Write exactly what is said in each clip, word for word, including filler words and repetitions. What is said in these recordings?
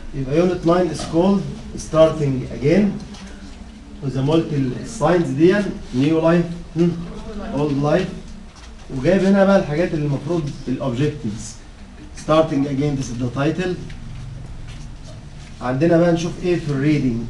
يبقى يونت تسعة is called starting again وذا مالتي ساينز دي نيو لايف اولد لايف. وجايب هنا بقى الحاجات اللي المفروض الاوبجكتيفز. starting again this is the title. عندنا بقى نشوف ايه في الريدنج.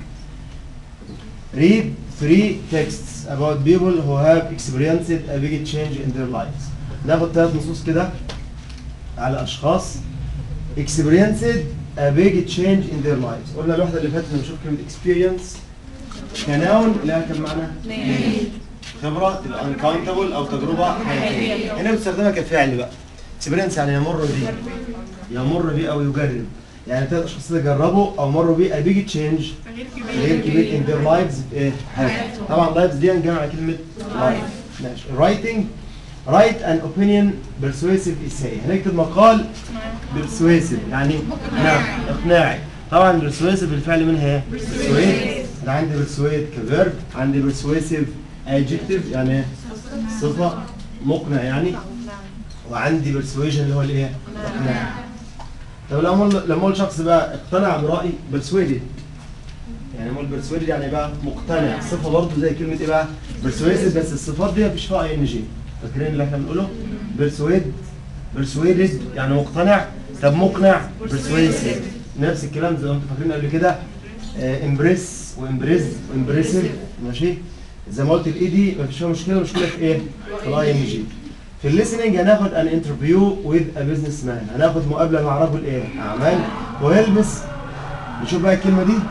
read three texts about people who have experienced a big change in their lives. ناخد ثلاث نصوص كده على اشخاص experienced a big change in their lives. قلنا الوحده اللي فاتت نشوف كلمه experience كناون لها كم معنى؟ خبره تبقى uncountable او تجربه حياتيه. هنا بنستخدمها كفعل بقى. experience يعني يمر بيه يمر بيه او يجرب. يعني ثلاث اشخاص اللي جربوا او مروا بيه a big change غير كبير in their lives في حياتهم. طبعا lives دي جمع كلمه life. ماشي. writing write an opinion persuasive essay. هنكتب مقال persuasive يعني نعم اقناعي. طبعا persuasive الفعل منها ايه؟ persuade. ده عندي persuade كفيرب، عندي persuasive adjective يعني صفه مقنع يعني، وعندي persuasion اللي هو الايه؟ اقناع. طب لما لما اقول شخص بقى اقتنع برأي persuaded، يعني اقول persuaded يعني بقى مقتنع، صفه برضه زي كلمه ايه بقى؟ persuasive بس الصفات دي مفيش فيها اي ان جي. فاكرين اللي احنا بنقوله؟ persuade persuaded يعني مقتنع. طب مقنع persuasive نفس الكلام زي ما انتم فاكرين قبل كده. امبريس وامبريز وامبريسيف. ماشي. زي ما قلت الاي دي مفيش فيها مشكله. مشكله في ايه؟ في الاي ان جي. في الليسننج هناخد ان انترفيو وذ ا بزنس مان، هناخد مقابله مع رجل ايه؟ اعمال. ويلبس نشوف بقى الكلمه دي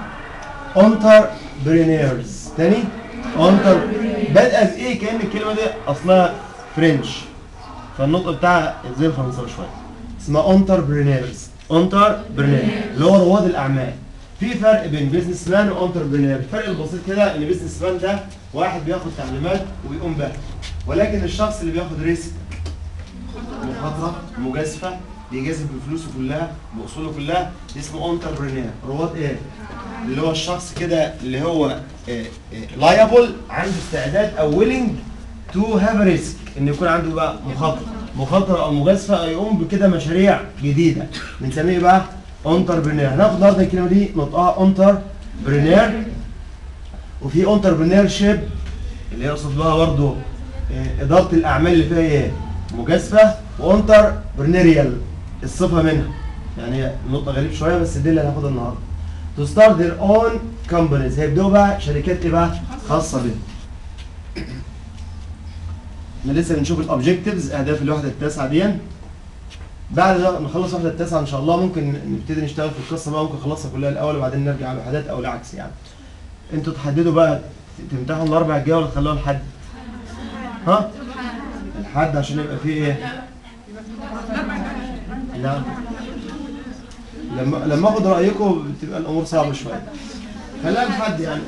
انتربرينورز. تاني انتر بادئه بايه؟ كأن الكلمه دي اصلها فرنش فالنطق بتاعها زي الفرنساوي شويه. اسمها انتربرينورز. انتربرينور اللي هو رواد الاعمال. في فرق بين بزنس مان وانتربرينور. الفرق البسيط كده ان بزنس مان ده واحد بياخد تعليمات ويقوم بها، ولكن الشخص اللي بياخد ريسك مخاطره مجازفه بيجازف بفلوسه كلها باصوله كلها اسمه انتربرينور. رواد ايه؟ اللي هو الشخص كده اللي هو لايبل عنده استعداد او ويلنج تو هاف ريسك، ان يكون عنده بقى مخاطره مخاطره او مجازفه او يقوم بكده مشاريع جديده بنسميه بقى انتربرينور. هناخد النهارده الكلمه دي نطقها انتربرينور. وفي انتربرينور شيب اللي يقصد بها برضه اداره الاعمال اللي فيها ايه؟ مجازفه. وانتربرينوريال الصفه منها. يعني نقطه غريب شويه بس دي اللي هناخدها النهارده. to start their own companies هيبداوا بقى شركات ايه بقى؟ خاصه بهم. احنا لسه بنشوف الاوبجكتيفز اهداف الوحده التاسعه دي. بعد ما نخلص الوحده التاسعه ان شاء الله ممكن نبتدي نشتغل في القصه بقى، ممكن نخلصها كلها الاول وبعدين نرجع على الوحدات او العكس يعني. انتوا تحددوا بقى تمتحنوا الاربع الجايه ولا تخلوها لحد؟ ها؟ الحد عشان يبقى فيه ايه؟ لا لما لما اخد رايكم بتبقى الامور صعبه شويه. خليها لحد يعني.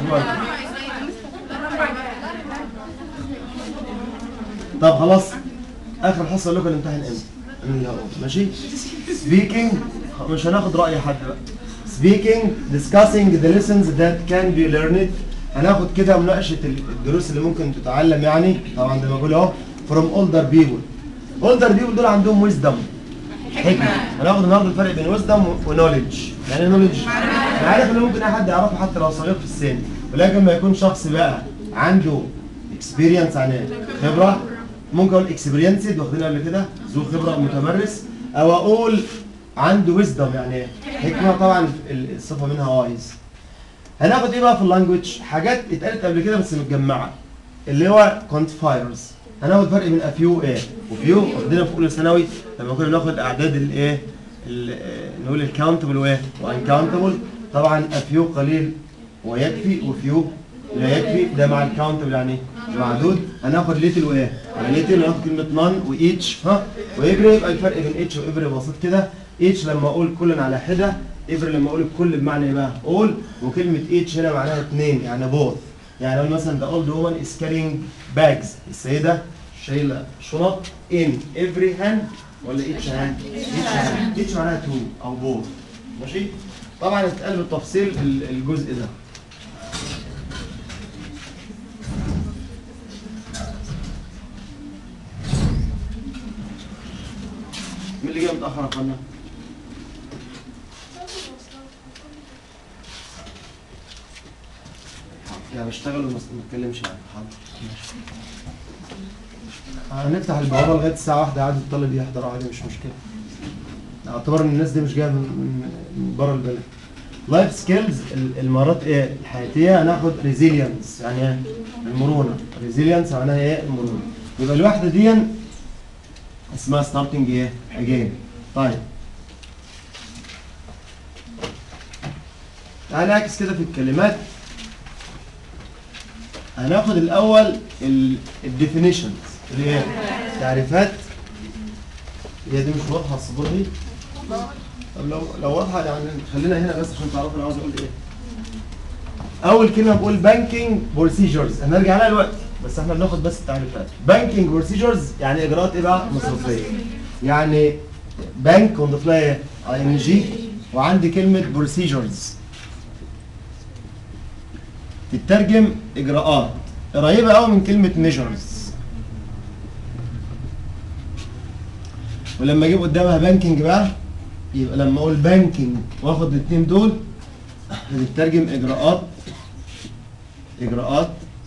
طب خلاص اخر حصه اقول لكم الامتحان امتى؟ من الأول. ماشي؟ سبيكينج مش هناخد راي حد بقى. سبيكينج discussing the lessons that can be learned. هناخد كده مناقشه الدروس اللي ممكن تتعلم يعني. طبعا زي ما بقول اهو from older people. older people دول عندهم wisdom حكمه. هناخد النهارده الفرق بين wisdom ونوليدج. يعني نوليدج انا عارف ان ممكن اي حد يعرفه حتى لو صغير في السن، ولكن ما يكون شخص بقى عنده experience يعني خبره. ممكن اقول experienced واخدينها قبل كده ذو خبره متمرس، او اقول عنده wisdom يعني حكمه. طبعا الصفه منها wise. هناخد ايه بقى في اللانجوج؟ حاجات اتقالت قبل كده بس متجمعه اللي هو quantifiers. هناخد فرق بين افيو ايه وفيو واخدينها في اولى ثانوي لما كنا بناخد اعداد الايه نقول الكاونتبل وايه وانكاونتبل. طبعا افيو قليل ويكفي وفيو لا يكفي، ده مع الكاونتبل يعني معدود. هناخد ليتل وايه ليتل. هناخد كلمه نون وايتش ها وافري. يبقى الفرق بين ايتش وافري بسيط كده. ايتش لما اقول كل على حده، افري لما اقول الكل بمعنى ايه بقى؟ اول. وكلمه ايتش هنا معناها اثنين يعني بوث. يعني اقول مثلا the old woman is carrying bags. السيده شايله شنط in every hand ولا each hand؟ each hand. each معناها two او both. ماشي؟ طبعا اتقال بالتفصيل الجزء ده. مين اللي جاي متاخر يا اخوانا؟ انا بشتغل وما بتكلمش يعني. حاضر. هنفتح البوابه لغايه الساعه واحدة عادي الطالب يحضر عادي مش مشكله. اعتبر ان الناس دي مش جايه من من بره البلد. لايف سكيلز المهارات ايه الحياتيه. هناخد ريزيلينس يعني ايه المرونه. ريزيلينس معناها ايه المرونه. يبقى الوحده دي اسمها ستارتنج ايه اجين. طيب تعالى نعكس كده في الكلمات. هناخد الاول الديفينيشنز اللي هي تعريفات. هي دي مش واضحه السبوره دي. طب لو لو واضحه يعني خلينا هنا بس عشان تعرفوا انا عاوز اقول ايه. اول كلمه بقول بانكينج بروسيجرز. هنرجع لها دلوقتي بس احنا بناخد بس التعريفات. بانكينج بروسيجرز يعني اجراءات ايه بقى مصرفيه. يعني بنك ونضيف لها ايه اي ان جي وعندي كلمه بروسيجرز تترجم اجراءات قريبه قوي من كلمه ميجرز. ولما اجيب قدامها بانكينج بقى يبقى لما اقول بانكينج واخد الاثنين دول هنترجم اجراءات اجراءات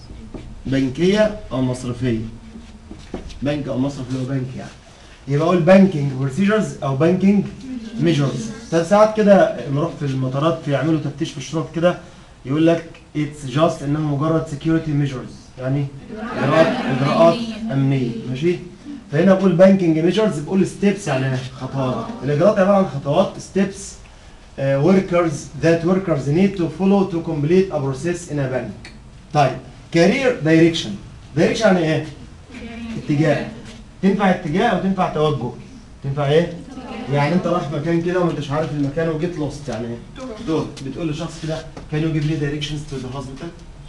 بنكيه او مصرفيه. بنك او مصرف اللي هو بنك يعني. يبقى اقول بانكينج بروسيجرز او بانكينج ميجرز. ساعات كده نروح في المطارات يعملوا تفتيش في الشنط كده يقول لك اتس جاست انها مجرد سكيورتي ميجرز يعني اجراءات اجراءات امنيه ماشي. فهنا بقول بانكينج ميجرز بقول ستيبس يعني خطوات. الاجراءات عباره عن خطوات ستيبس وركرز ذات وركرز نيد تو فولو تو كومبليت ا بروسيس ان ا بانك. طيب كارير دايركشن. دايركشن يعني ايه؟ اتجاه. تنفع اتجاه او تنفع توجه. تنفع ايه؟ يعني انت رايح مكان كده وما انتش عارف المكان وجيت لوست يعني ايه؟ دوت. بتقول لشخص كده كان يو جيف لي دايركشنز تو ذا هوسبيتال.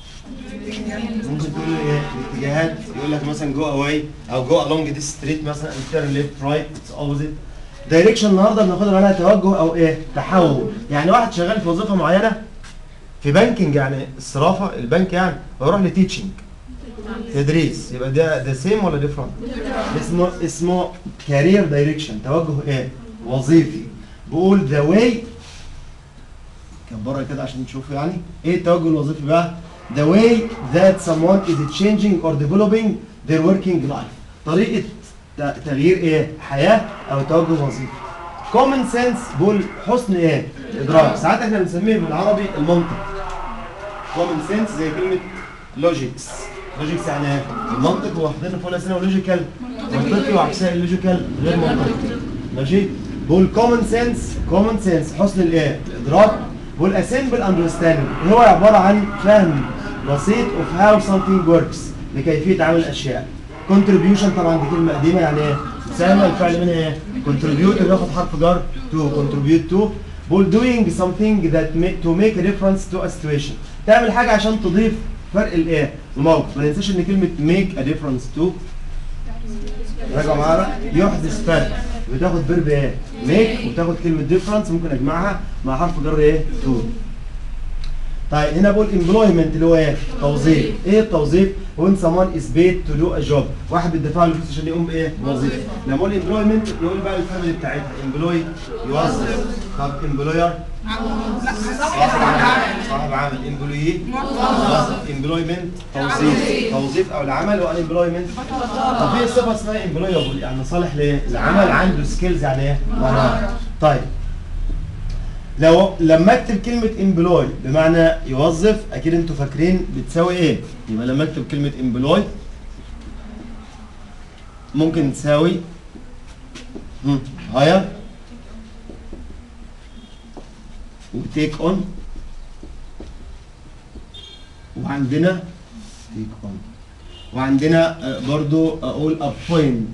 ممكن تقول له ايه الاتجاهات يقول لك مثلا جو اواي او جو along ذيس ستريت مثلا تيرن ليفت رايت اتس اوبوزيت. دايركشن النهارده بناخدها معناها توجه او ايه تحول. يعني واحد شغال في وظيفه معينه في بانكينج يعني الصرافه البنك يعني ويروح لتيتشنج تدريس يبقى ده ده سيم ولا ديفرنت؟ اسمه اسمه كارير دايركشن توجه ايه وظيفي. بقول ذا واي كبرها كده عشان تشوفوا يعني ايه التوجه الوظيفي بقى. the way that someone is changing or developing their working life. طريقة تغيير ايه؟ حياة او توجه وظيفي. common sense بقول حسن ايه؟ ادراك. ساعات احنا بنسميه بالعربي المنطق. common sense زي كلمة logics. logics يعني ايه؟ المنطق هو حاطين فوق الاسئلة ولوجيكال منطقي وعكسها اللوجيكال غير منطقي. ماشي؟ بقول common sense common sense حسن الايه؟ الادراك. بقول a simple understanding هو عبارة عن فهم بسيط of how something works لكيفية عمل الأشياء. contribution طبعا دي كلمة قديمة يعني ايه؟ مساهمة الفعل منها ايه؟ contribute اللي ياخد حرف جر to contribute to. بقول doing something that make to make a difference to a situation تعمل حاجة عشان تضيف فرق الايه؟ الموقف. ما ننساش ان كلمة make a difference to راجعوا معانا يحدث فرق بتاخد فيرب ايه؟ make وتاخد كلمة difference ممكن اجمعها مع حرف جر ايه؟ to. طيب هنا بقول employment اللي هو ايه؟ توظيف. ايه التوظيف؟ when someone is paid to do a job. واحد بيدفع له فلوس عشان يقوم بايه؟ بوظيفه. لما اقول employment نقول بقى الفاميلي بتاعتها employee يوظف. طب employer صاحب عمل. صاحب عمل employee موظف. employment توظيف. توظيف او العمل و unemployment. طب في صفه اسمها employable يعني صالح لايه؟ العمل عنده سكيلز يعني ايه؟ طيب لو لما اكتب كلمة امبلوي بمعنى يوظف اكيد انتوا فاكرين بتساوي ايه؟ يبقى لما اكتب كلمة امبلوي ممكن تساوي هاير وتيك اون وعندنا تيك اون وعندنا برضو اقول ابوينت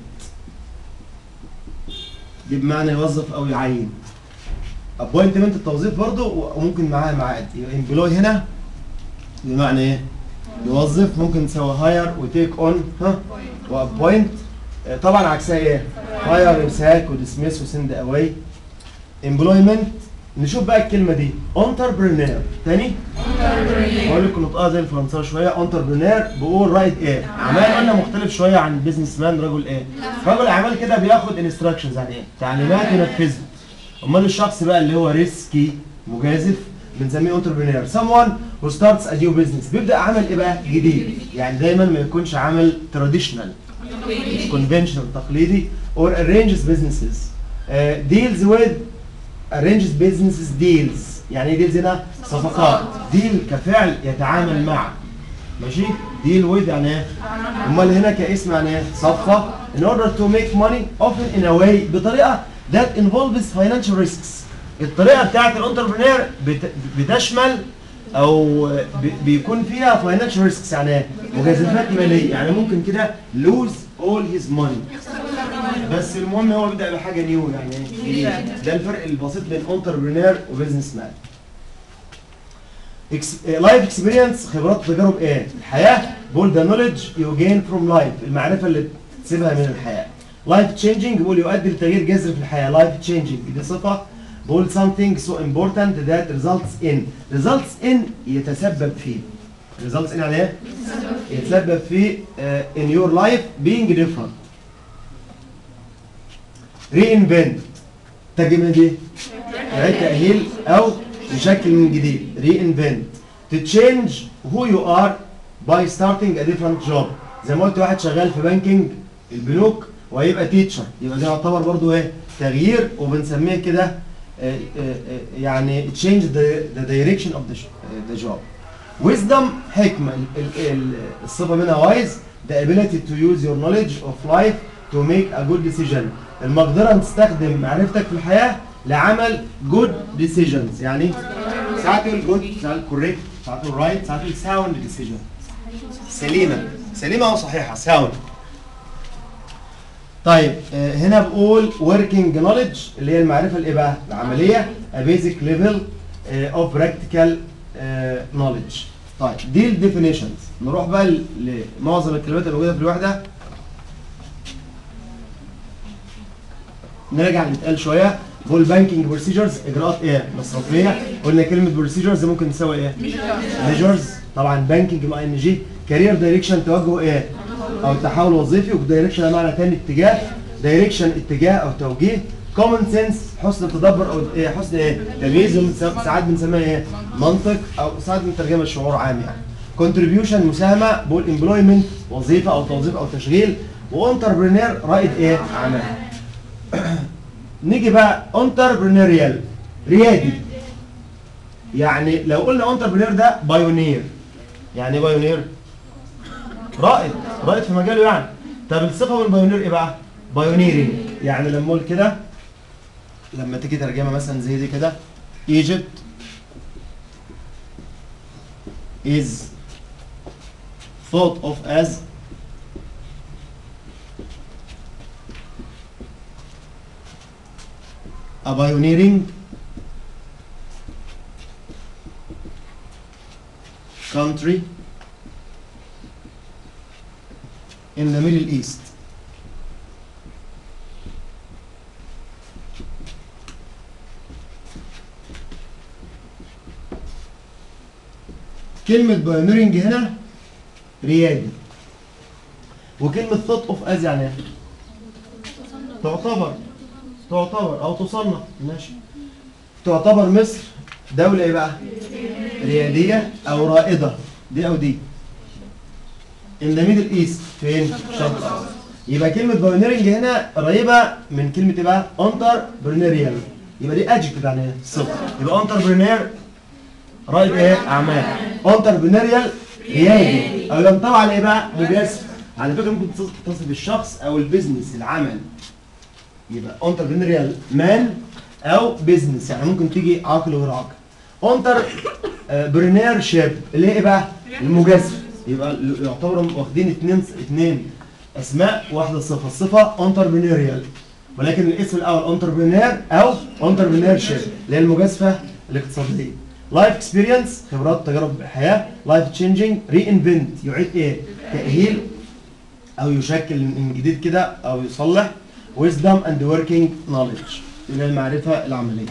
دي بمعنى يوظف او يعين. ابوينتمنت التوظيف برضو وممكن معاها معاد. يبقى امبلوي هنا بمعنى ايه؟ يوظف. ممكن تساوي هاير وتيك اون ها وابوينت. طبعا عكسها ايه؟ هاير امساك وديسميس وسند اواي. امبلويمنت نشوف بقى الكلمه دي انتربرينور. تاني بقول لكم نطقها زي الفرنساوي شويه. انتربرينور بقول رائد ايه؟ اعمال. قلنا مختلف شويه عن بيزنس مان رجل ايه؟ رجل اعمال كده بياخد انستراكشنز يعني ايه؟ تعليمات ينفذها. امال الشخص بقى اللي هو ريسكي مجازف بنسميه انتربرينور. someone who starts a new business بيبدا عمل ايه بقى؟ جديد. يعني دايما ما يكونش عمل تراديشنال conventional تقليدي or arranges businesses uh, deals with arranges businesses deals. يعني ايه deals هنا؟ صفقات. deal كفعل يتعامل مع، ماشي؟ deal with يعني ايه؟ امال هنا كاسم يعني ايه؟ صفقه. in order to make money often in a way بطريقه that involves financial risks. الطريقه بتاعت الانتربرينور بتشمل او بيكون فيها financial risks يعني ايه؟ مجازفات ماليه. يعني ممكن كده lose all his money. بس المهم هو بيبدا بحاجه نيو يعني ايه؟ ده الفرق البسيط بين انتربرينور وبزنس مان. لايف اكسبيرينس خبرات وتجارب ايه؟ الحياه. بقول ذا نوليدج يو جين فروم لايف المعرفه اللي تكتسبها من الحياه. لايف تشينجينج بقول يؤدي لتغيير جذري في الحياه. لايف تشينجينج دي صفه. بقول something so important that results in results in يتسبب فيه. results in يعني ايه؟ يتسبب في uh, in your life being different. reinvent ترجمه دي إعادة تأهيل أو يشكل من جديد. reinvent to change who you are by starting a different job. زي ما قلت واحد شغال في بانكينج البنوك وهيبقى تيتشر، يبقى ده يعتبر برضو ايه؟ تغيير، وبنسميه كده يعني change the, the direction of the, the job. wisdom حكمة. الصفة منها wise the ability to use your knowledge of life to make a good decision. المقدرة ان تستخدم معرفتك في الحياة لعمل good decisions. يعني ساعات يقول good، ساعات correct، ساعات يقول right، ساعات يقول sound decision. سليمة سليمة أو صحيحة sound. طيب هنا بقول working knowledge اللي هي المعرفة اللي بقى العملية a basic level of practical knowledge. طيب دي الديفينيشنز. نروح بقى لمعظم الكلمات الموجودة في الوحدة. نرجع نتقال شويه. بقول بانكينج بروسيجرز اجراءات ايه؟ مصرفيه. قلنا كلمه بروسيجرز ممكن تساوي ايه؟ ميجرز. طبعا بانكينج مع ان جي. كارير دايركشن توجه ايه؟ او تحول وظيفي. ودايركشن معنى ثاني اتجاه. دايركشن اتجاه او توجيه. كومن سنس حسن التدبر او ايه؟ حسن ايه؟ تمييز. ساعات بنسميها ايه؟ منطق او ساعات بنترجمها شعور عام يعني. كونتريبيوشن مساهمه. بقول امبلويمنت وظيفه او توظيف او تشغيل. وانتربرينور رائد ايه؟ اعمال. نيجي بقى انتربرينوريال ريادي. يعني لو قلنا انتربرينور ده بايونير. يعني ايه بايونير؟ رائد رائد في مجاله يعني. طب الصفه من البايونير ايه بقى؟ بايونيرنج. يعني لما اقول كده، لما تيجي ترجمه مثلا زي دي كده Egypt is thought of as a pioneering country in the Middle East. كلمة pioneering هنا ريادي. وكلمة thought of as يعني ايه؟ تعتبر تعتبر او تصنف. ماشي. تعتبر مصر دولة ايه بقى؟ ريادية او رائدة. دي او دي. in the middle east فين؟ الشرق الاوسط. يبقى كلمة بايونيرنج هنا قريبة من كلمة ايه بقى؟ انتربرينوريال. يبقى دي ادجكتيف يعني ايه؟ صفة. يبقى انتربرينور رائد ايه؟ اعمال. انتربرينوريال ريادي او ينطبق على ايه بقى؟ مجازفة. على فكرة ممكن تصف الشخص او البيزنس العمل. يبقى انتربرينوريال مان او بيزنس. يعني ممكن تيجي عاقل وغير عاقل. انتر برينير شيب اللي هي ايه بقى؟ المجازفه. يبقى يعتبروا واخدين اثنين اثنين اسماء واحده صفه. الصفه انتربرينوريال ولكن الاسم الاول انتربرينور او انتربرينير شيب اللي هي المجازفه الاقتصاديه. لايف اكسبيرينس خبرات تجارب الحياه. لايف تشينجينج ري انفنت يعيد ايه؟ تاهيل او يشكل من جديد كده او يصلح. wisdom and working knowledge اللي هي المعرفة العملية.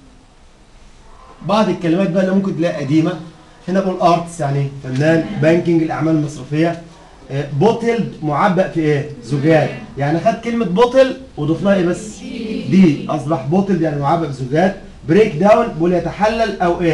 بعض الكلمات بقى اللي ممكن تلاقيها قديمة. هنا بقول arts يعني فنان. بانكينج الأعمال المصرفية. بوتلد معبأ في إيه؟ زجاج. يعني خد كلمة بوتل وضفناها إيه بس؟ دي أصبح بوتلد يعني معبأ في زجاج. بريك داون بقول يتحلل أو إيه؟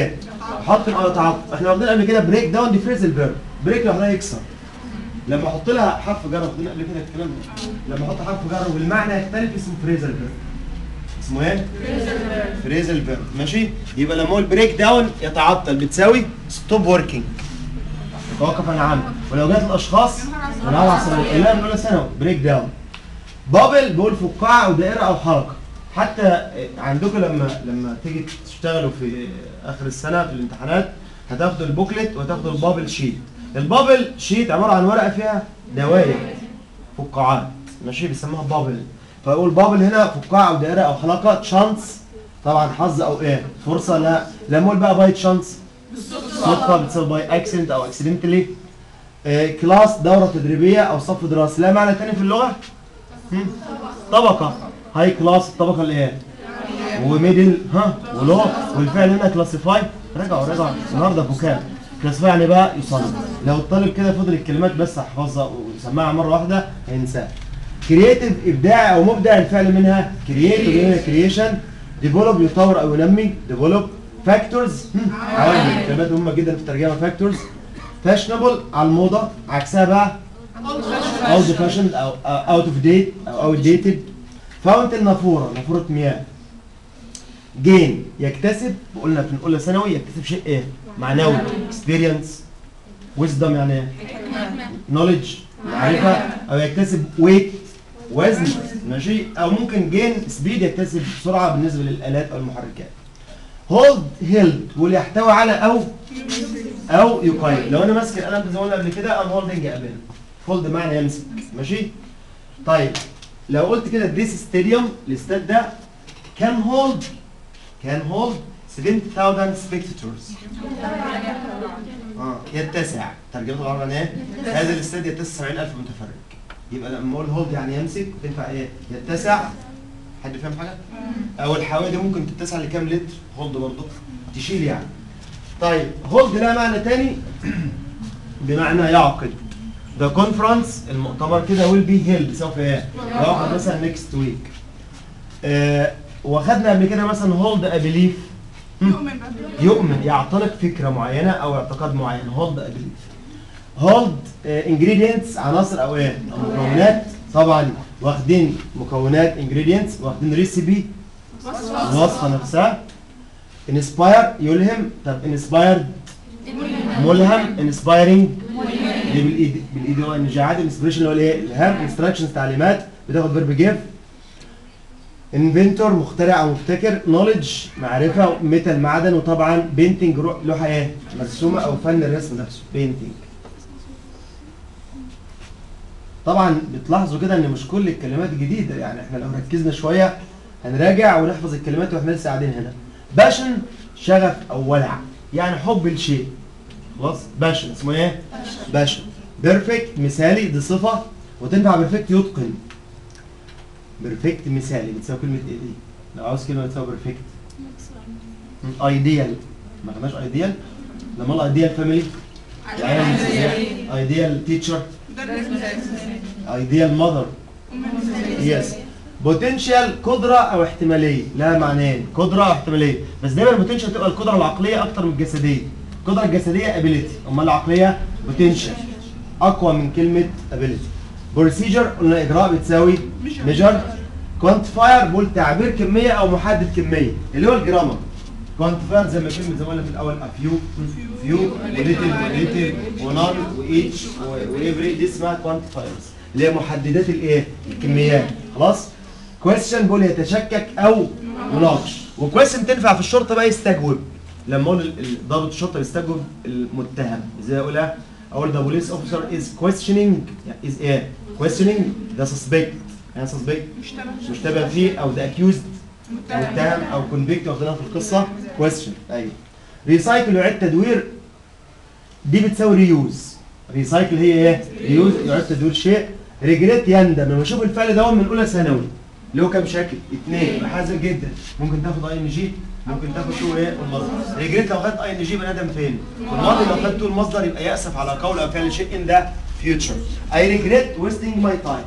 احط او يتعطل. احنا واخدين قبل كده بريك داون دي فريزل فيرب. بريك لوحدها يكسر. لما احط لها حرف جر، واخدين قبل كده الكلام ده. لما احط حرف جر والمعنى يختلف اسمه فريزل فيرب. اسمه ايه؟ فريزل فيرب. ماشي؟ يبقى لما اقول بريك داون يتعطل بتساوي ستوب وركينج. توقف عن عمل. ولو جت الاشخاص انا هلعب لا من اولى ثانوي بريك داون. بابل بقول فقاعه او دائره او حلقه. حتى عندكم لما لما تيجي تشتغلوا في اخر السنه في الامتحانات هتاخدوا البوكلت وهتاخدوا البابل شيت. البابل شيت عباره عن ورقه فيها دوائر فقاعات. ماشي؟ بيسموها بابل. فاقول بابل هنا فقاعه او دائره او حلقه. تشانس طبعا حظ او ايه فرصه. لا لما اقول بقى باي تشانس صدفه بتساوي باي اكسنت او اكسيدنتلي. آه كلاس دوره تدريبيه او صف دراسي. لا معنى تاني في اللغه؟ طبقه. هاي كلاس الطبقه اللي ايه؟ وميدل ها ولو. والفعل هنا كلاسيفاي. رجعوا رجعوا النهارده فوكاب. كلاسيفاي يعني بقى يصنف. لو الطالب كده فضل الكلمات بس حفظها وسمعها مره واحده هينساها. كرييتيف ابداع او مبدع. الفعل منها كرييت ومنها كرييشن. ديفلوب يطور او ينمي. ديفلوب. فاكتورز عوامل. كلمات مهمه جدا في الترجمه. فاكتورز. فاشنبل على الموضه. عكسها بقى اوت فاشن او اوت اوف ديت او اوت ديتد. فاونتن نافوره. نافوره مياه. جين يكتسب. قلنا في اولى ثانوي يكتسب شيء ايه؟ معنوي. اكسبيرينس. ويزدم يعني ايه؟ نوليدج معرفه. او يكتسب ويت وزن. ماشي؟ او ممكن جين سبيد يكتسب سرعه بالنسبه للالات او المحركات. هولد هيلد واليحتوي على او او يقيم. لو انا ماسك القلم زي ما قلنا قبل كده ام هولدنج ابل. هولد معنى يمسك. ماشي؟ طيب لو قلت كده ذيس ستاديوم الاستاد ده كان هولد كان هولد سبعين ألف سبيكتاتورز. اه يتسع. ترجمه العربي يعني ايه؟ هذا الاستاد يتسع سبعين ألف متفرج. يبقى لما اقول هولد يعني يمسك تنفع ايه؟ يتسع. حد فاهم حاجه؟ او الحواوي دي ممكن تتسع لكام لتر؟ هولد برضه تشيل يعني. طيب هولد لها معنى تاني بمعنى يعقد. ذا كونفرنس المؤتمر كده ويل بي هيلد سوف ايه؟ يعقد مثلا نيكست ويك. آه واخدنا قبل كده مثلا هولد ا بليف. يؤمن يعتنق فكره معينه او اعتقاد معين. هولد ا بليف. هولد انجريدينتس عناصر او ايه؟ مكونات. طبعا واخدين مكونات انجريدينتس واخدين ريسيبي الوصفه نفسها. انسباير يلهم. طب انسبايرد ملهم. انسبايرنج دي بالايد بالايد هو النجاعات. الانسبريشن اللي هو الايه؟ الهام. انستراكشنز تعليمات بتاخد فيرب جيف. انفنتور مخترع او مبتكر. نوليدج معرفه. ميتال معدن. وطبعا بينتنج لوحه ايه؟ مرسومه او فن الرسم نفسه. بينتنج. طبعا بتلاحظوا كده ان مش كل الكلمات جديده يعني. احنا لو ركزنا شويه هنراجع ونحفظ الكلمات واحنا لسه قاعدين هنا. باشن شغف او ولع يعني حب الشيء. خلاص باشن اسمه ايه؟ باشن. بيرفكت مثالي دي صفه وتنفع بيرفكت يتقن. بيرفكت مثالي بتساوي كلمه ايه دي؟ لو عاوز كلمه تساوي بيرفكت. ايديال. ما خدناش ايديال؟ لما قلنا ايديال فاميلي ايديال تيتشر. ايديال ماذر. يس. بوتنشال قدره او احتماليه. لها معنيين. قدره او احتماليه. بس دايما البوتنشال تبقى القدره العقليه اكتر من الجسديه. القدره الجسديه ابيليتي. امال العقليه بوتنشال اقوى من كلمه ابيليتي. بروسيجر قلنا اجراء بتساوي ميجر. كوانتيفاير بقول تعبير كميه او محدد كميه اللي هو الجرامر. كوانتيفاير زي ما كلمه زي ما قلنا في الاول افيو فيو وليتل وليتل ونان وايتش وافري دي اسمها كوانتيفايرز اللي هي محددات الايه؟ الكميات. خلاص؟ كويستشن بقول يتشكك او يناقش. وكويستشن تنفع في الشرطه بقى يستجوب. لما اقول ضابط الشرطه بيستجوب المتهم ازاي اقولها؟ اقول ذا بوليس اوفيسر از كويستشنينج از ايه؟ كويستشنينج ذا سسبكت يعني سسبكت مشتبه فيه او ذا اكيوزد متهم او كونفيكت واخدينها في القصه. كويستشن. ايوه. ريسايكل يعيد تدوير دي بتساوي ريوز. ريسايكل هي ايه؟ ريوز يعيد تدوير شيء. ريجريت يندم. لما اشوف الفعل ده من اولى ثانوي اللي هو كام شكل؟ اثنين. حذر جدا. ممكن تاخد اي ان جي ممكن تاخد تو ايه؟ المصدر. ريجريت لو خدت اي ان جي بني ادم فين؟ في الماضي. لو خدت تو المصدر يبقى يأسف على قول او فعل شيء ان ذا فيوتشر. اي ريجريت ويستنج ماي تايم.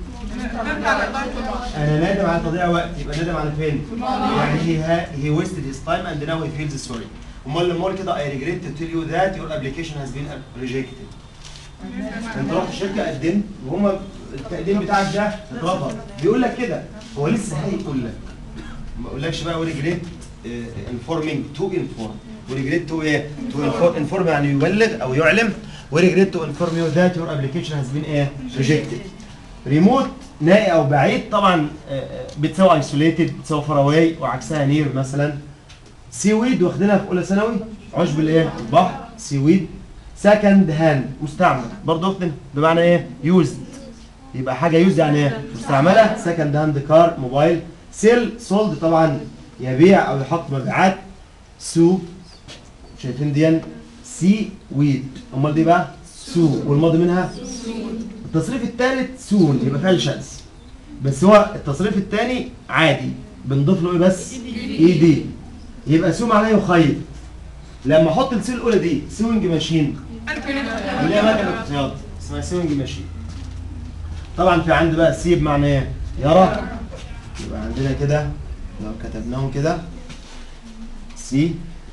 انا نادم على تضييع وقت. يبقى نادم على فين؟ يعني هي هي ويستد هيز تايم اند ناو هي فيلز سوري. امال لما اقول كده I regret to tell you that your application has been rejected. انت رحت الشركه قدمت وهم التقديم بتاعك ده اترفض، بيقول لك كده، هو لسه هيقول لك، ما يقولكش بقى we regret uh, informing to inform، we regret to ايه؟ to inform, inform يعني يبلغ او يعلم، we regret to inform you that your application has been ايه؟ rejected. ريموت نائي او بعيد طبعا بتساوي ايسوليتد، بتساوي فار اواي وعكسها نير مثلا. سيويد واخدينها في اولى ثانوي، عشب الايه؟ البحر، سيويد. سكند هاند مستعمل برضه واخدين بمعنى ايه؟ يوزد، يبقى حاجه يوزد يعني ايه؟ مستعمله. سكند هاند كار، موبايل. سيل سولد طبعا يبيع او يحط مبيعات. سو شايفين دي سي ويد، امال دي بقى سو والماضي منها التصريف الثالث سون، يبقى فعل شاذ. بس هو التصريف الثاني عادي بنضيف له ايه بس؟ اي دي، يبقى سو معناه يخيط. لما احط السي الاولى دي سوينج ماشين، اللي هي مكنه خياطه اسمها سوينج ماشين. طبعا في عندي بقى سي بمعنى ايه؟ يرى، يبقى عندنا كده لو كتبناهم كده سي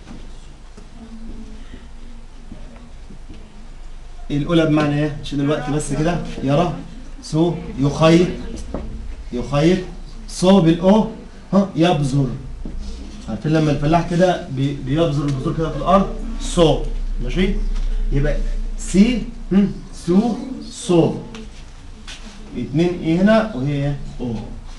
الأولى بمعنى إيه؟ عشان الوقت بس كده. يرى، سو يخيط، يخيط. صو بالأو ها يبذر. عارفين لما الفلاح كده بي بيبذر البذور كده في الأرض؟ صو، ماشي؟ يبقى سي هم سو صو. اتنين إيه هنا وهي إيه؟ أو.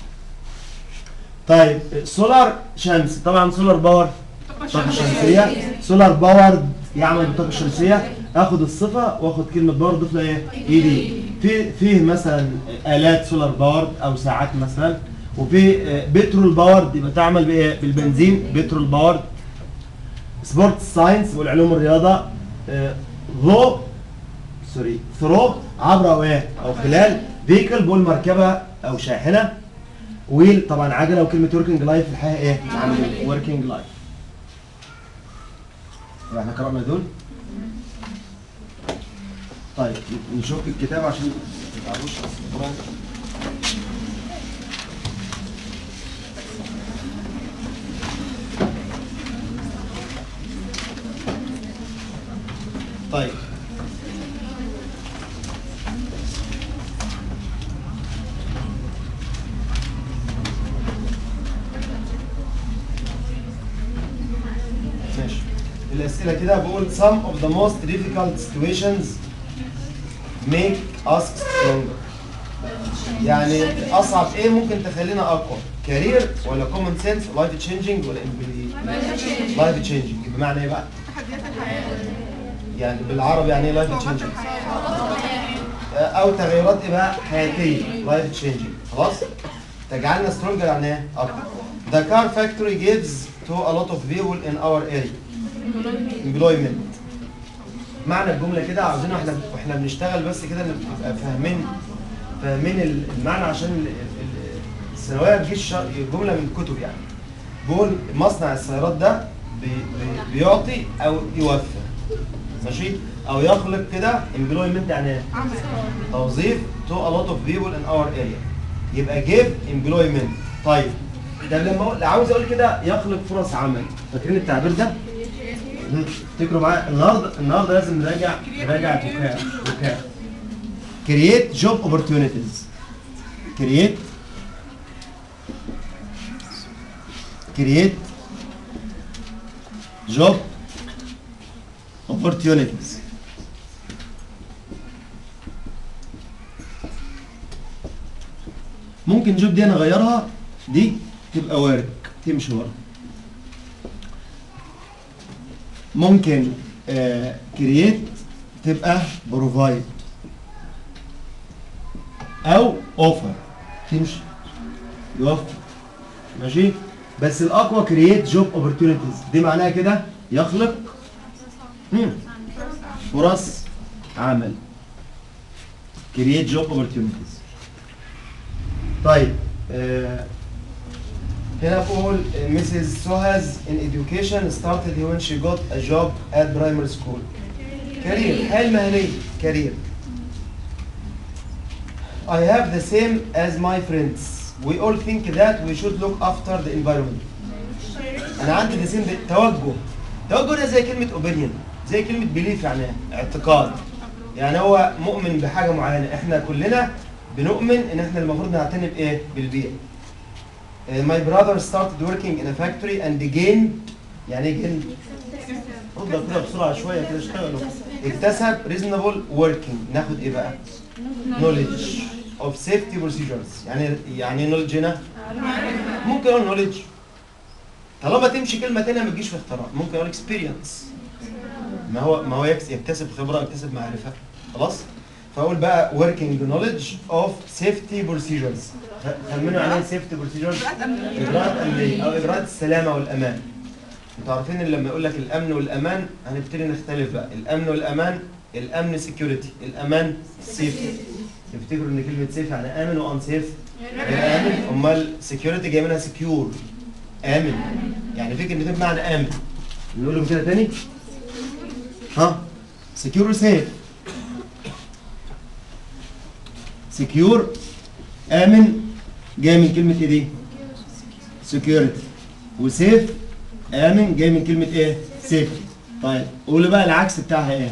طيب سولار شمس، طبعا سولار باور طاقة شمسية، سولار باور يعمل بالطاقة الشمسية. اخد الصفه واخد كلمه باور اضيف لها ايه؟ اي دي. في فيه مثلا الات سولار باور او ساعات مثلا، وفي بترول باور يبقى تعمل بايه؟ بالبنزين، بترول باور. سبورت ساينس والعلوم الرياضه. ذو سوري ثرو عبر او ايه؟ او خلال. فيكل بقول مركبه او شاحنه. ويل طبعا عجله، وكلمه وركينج لايف في الحقيقه ايه؟ عمل وركينج لايف. يبقى احنا قرأنا دول. طيب نشوف الكتاب عشان ما تتعبوش. طيب ماشي. الأسئلة كده بقول some of the most difficult situations make us stronger. يعني اصعب ايه ممكن تخلينا اقوى؟ كارير ولا كومن سنس، لايف تشينجينج ولا لايف تشينجينج؟ بمعنى ايه بقى؟ تحديات الحياه. يعني بالعربي يعني ايه لايف تشينجينج؟ او تغيرات ايه بقى؟ حياتيه، لايف تشينجينج. خلاص؟ تجعلنا سترونجر يعني ايه؟ اقوى. The car factory gives to a lot of people in our area employment. معنى الجمله كده عاوزين واحنا واحنا بنشتغل بس كده نبقى فاهمين فاهمين المعنى، عشان الثانويه ما تجيش جمله من الكتب. يعني بقول مصنع السيارات ده بي بي بيعطي او يوفر، ماشي، او يخلق كده employment يعني ايه؟ توظيف to a lot of people in our area، يبقى give employment. طيب ده لما عاوز اقول كده يخلق فرص عمل، فاكرين التعبير ده؟ افتكروا معايا النهارده النهارده لازم نراجع نراجع فوكاب فوكاب create job opportunities. create create job opportunities. ممكن جوب دي انا اغيرها، دي تبقى وارد تمشي ورا. ممكن كرييت uh, تبقى بروفايد او اوفر تمشي يوفر، ماشي. بس الاقوى كرييت جوب اوبورتيونيتيز، دي معناها كده يخلق فرص عمل. كرييت جوب اوبورتيونيتيز. طيب uh, هنا بقول Missus Sohaz in education started when she got a job at primary school. career حياة مهنية career. I have the same as my friends. We all think that we should look after the environment. أنا عندي the same توجه توجه ده زي كلمه اوبينيون، زي كلمه بيليف، يعني اعتقاد. يعني هو مؤمن بحاجه معينه. احنا كلنا بنؤمن ان احنا المفروض نعتني بايه؟ بالبيئه. My brother started working in a factory and gained، يعني ايه gained؟ افضل كده بسرعه شويه كده اشتغلوا. اكتسب reasonable working. ناخد ايه بقى؟ knowledge of safety procedures. يعني يعني ايه knowledge هنا؟ ممكن اقول knowledge، طالما تمشي كلمه ثانيه ما تجيش في اختراع. ممكن اقول experience، ما هو ما هو يكتسب خبره، يكتسب معرفه. خلاص؟ فاقول بقى working knowledge of safety procedures. خمنوا يعني ايه safety procedures؟ اجراءات امنيه او اجراءات السلامه والامان. انتوا عارفين ان لما يقول لك الامن والامان هنبتدي نختلف بقى. الامن والامان، الامن سكيورتي، الامان سيفتي. تفتكروا ان كلمه سيف يعني امن وان سيف غير امن؟ امال سكيورتي جاي منها سكيور، امن. يعني في كلمتين بمعنى امن. نقولهم كده تاني؟ ها؟ سكيور وسيف. سكيور امن جاي من كلمه ايه دي؟ سكيورتي. وسيف امن جاي من كلمه ايه؟ سيفتي. طيب قولوا بقى العكس بتاعها ايه؟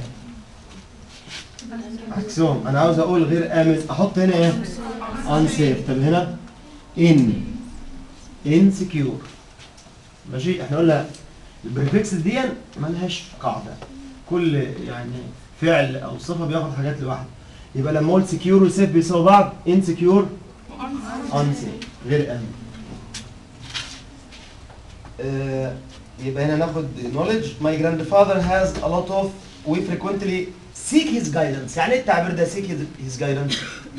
عكسهم. انا عاوز اقول غير امن، احط هنا ايه؟ unsafe. طب هنا ان insecure. ماشي؟ احنا قلنا البريفكس دي مالهاش قاعده، كل يعني فعل او صفه بياخد حاجات لوحده. يبقى لما اقول سكيور وسيف بيساووا بعض، insecure unsafe غير امن. آه يبقى هنا ناخد knowledge. My grandfather has a lot of we frequently seek his guidance. يعني ايه التعبير ده seek his guidance؟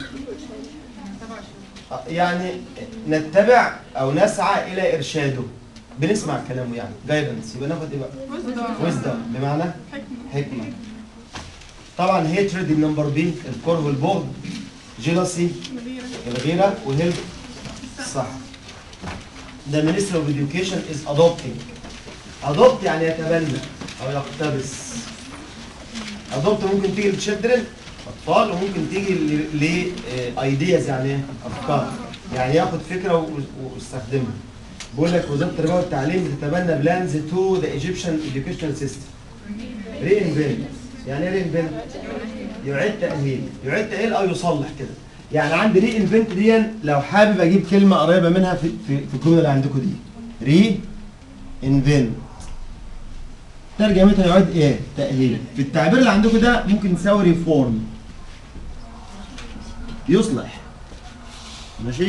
يعني نتبع او نسعى الى ارشاده، بنسمع كلامه يعني guidance. يبقى ناخد ايه بقى؟ wisdom بمعنى حكمه. طبعا hatred النمبر بي، الكره والبغض. jealousy الغيره، وهيلب صح. The Ministry of Education is adopting. adopt يعني يتبنى او يقتبس. adopt ممكن تيجي للchildren اطفال، وممكن تيجي ل ideas يعني افكار، يعني ياخد فكره ويستخدمها. بيقول لك وزاره التربيه والتعليم بتتبنى plans to the Egyptian educational system. reinvent يعني ايه reinvent؟ يعيد تاهيل. يعيد تاهيل او يصلح كده. يعني عندي ري انفنت دي لو حابب اجيب كلمه قريبه منها في في, في الجمله اللي عندكم دي. ري انفنت ترجمتها يعيد ايه؟ تاهيل. في التعبير اللي عندكم ده ممكن نساوي ريفورم، يصلح. ماشي؟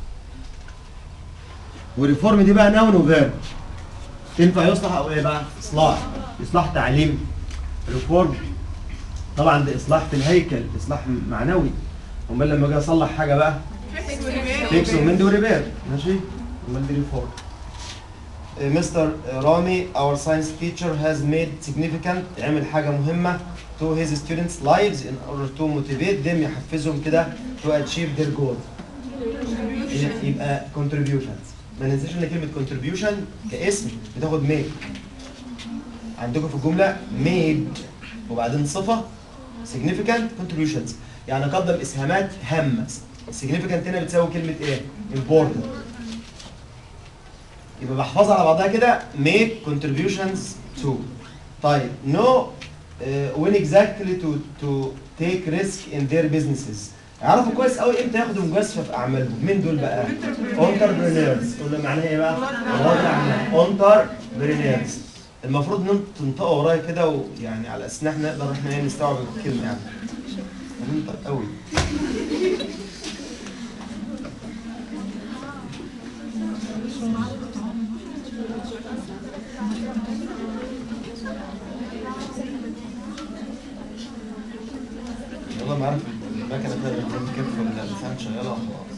وريفورم دي بقى نون وفيرب، تنفع يصلح او ايه بقى؟ اصلاح. اصلاح تعليم. ريفورم طبعا ده اصلاح في الهيكل، اصلاح معنوي. امال لما اجي اصلح حاجه بقى؟ فيكس ومند وريبير. ماشي؟ امال دي ريفورم. مستر رامي our science teacher has made significant، عمل حاجه مهمه to his students lives in order to motivate them، يحفزهم كده to achieve their goal. يبقى contributions. ما ننساش ان كلمه contribution كاسم بتاخد make. عندكم في الجمله made وبعدين صفه significant contributions، يعني قدم اسهامات هامه. significant هنا بتساوي كلمه ايه؟ important. يبقى بحفظها على بعضها كده make contributions to. طيب no uh, when exactly to to take risk in their businesses. يعرفوا كويس قوي امتى ياخدوا مجازفه في اعمالهم. مين دول بقى؟ entrepreneurs. قلنا معناها ايه بقى؟ رواد الاعمال. entrepreneurs. المفروض ان انتوا تنطقوا ورايا كده، ويعني على اساس ان احنا نقدر احنا نستوعب الكلمه يعني. هننطق قوي. والله ما عارف المكنه ده بتعمل كيف ولا اللسان شغاله وخلاص.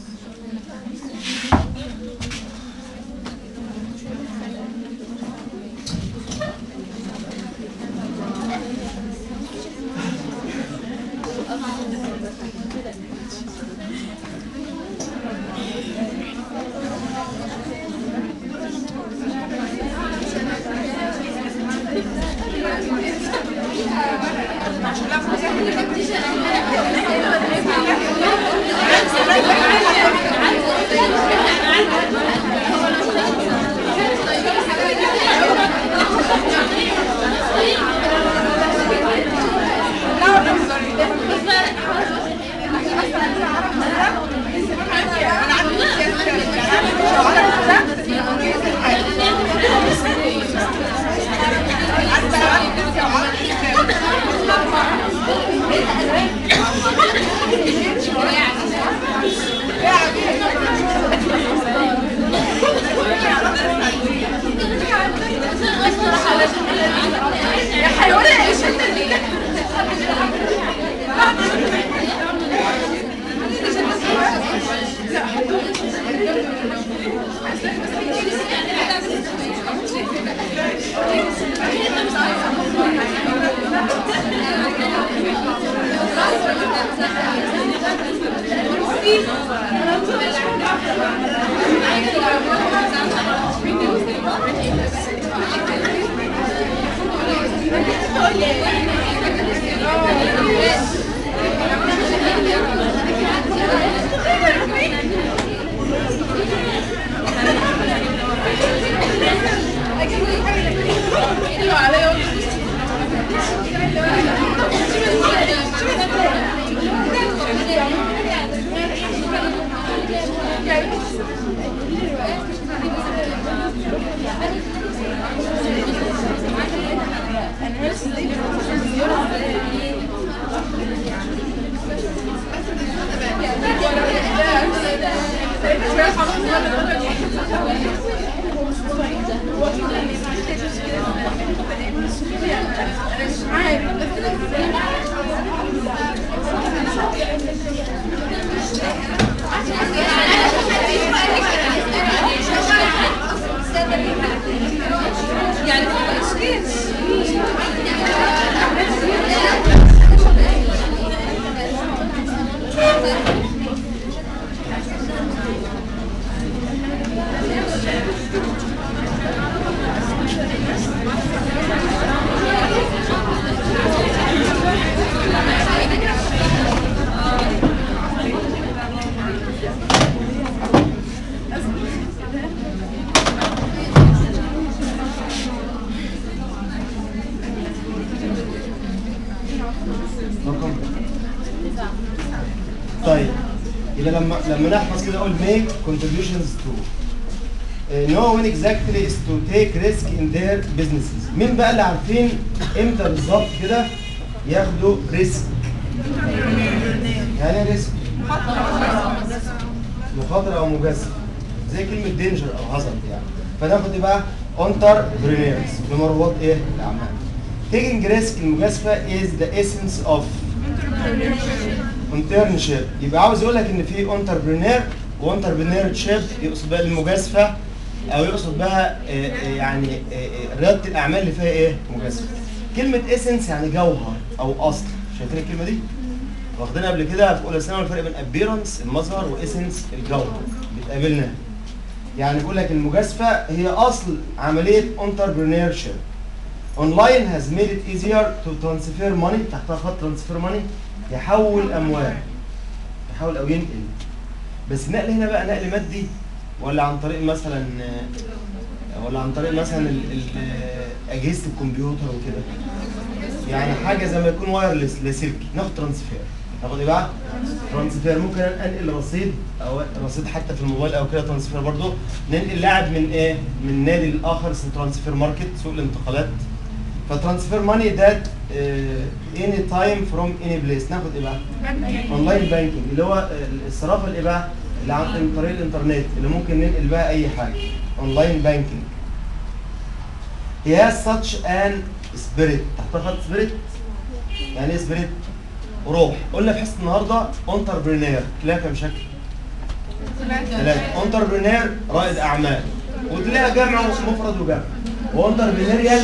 يبقى لما لما نحفظ كده اقول make contributions to uh, know when exactly is to take risk in their businesses. مين بقى اللي عارفين امتى بالظبط كده ياخدوا ريسك؟ يعني ايه ريسك؟ مخاطره او مجازفه، زي كلمه دينجر او هازارد يعني. فناخد ايه بقى؟ entrepreneurs بمروات ايه؟ الاعمال. taking risk المجازفه is the essence of internship. يبقى عاوز يقول لك ان في entrepreneur و entrepreneurship يقصد بها المجازفه او يقصد بها يعني رياده الاعمال اللي فيها ايه؟ مجازفه. كلمه essence يعني جوهر او اصل، شايفين الكلمه دي؟ واخدينها قبل كده في اولى ثانوي الفرق بين appearance المظهر واسنس الجوهر بتقابلنا. يعني بيقول لك المجازفه هي اصل عمليه entrepreneurship. Online has made it easier to transfer money، تحتها خط transfer money يحول اموال، يحول او ينقل. بس نقل هنا بقى نقل مادي ولا عن طريق مثلا ولا عن طريق مثلا اجهزه الكمبيوتر وكده. يعني حاجه زي ما يكون وايرلس لاسلكي، ناخد ترانسفير. ناخد ايه بقى؟ ترانسفير. ممكن انقل رصيد او رصيد حتى في الموبايل او كده ترانسفير برضه. ننقل لاعب من ايه؟ من نادي للاخر اسمه ترانسفير ماركت، سوق الانتقالات. فترانسفير ماني ذات اني تايم فروم اني بليس. ناخد ايه بقى؟ اونلاين بانكينج اللي هو الصرافه اللي بقى اللي عن طريق الانترنت اللي ممكن ننقل بقى اي حاجه. اونلاين بانكينج. He has such an spirit. تحت خط spirit يعني ايه spirit؟ روح. قلنا في حصه النهارده entrepreneur تلاقيها كام شكل؟ ثلاثة. entrepreneur رائد اعمال وتلاقيها جمع مفرد وجمع. وانتربرينيريال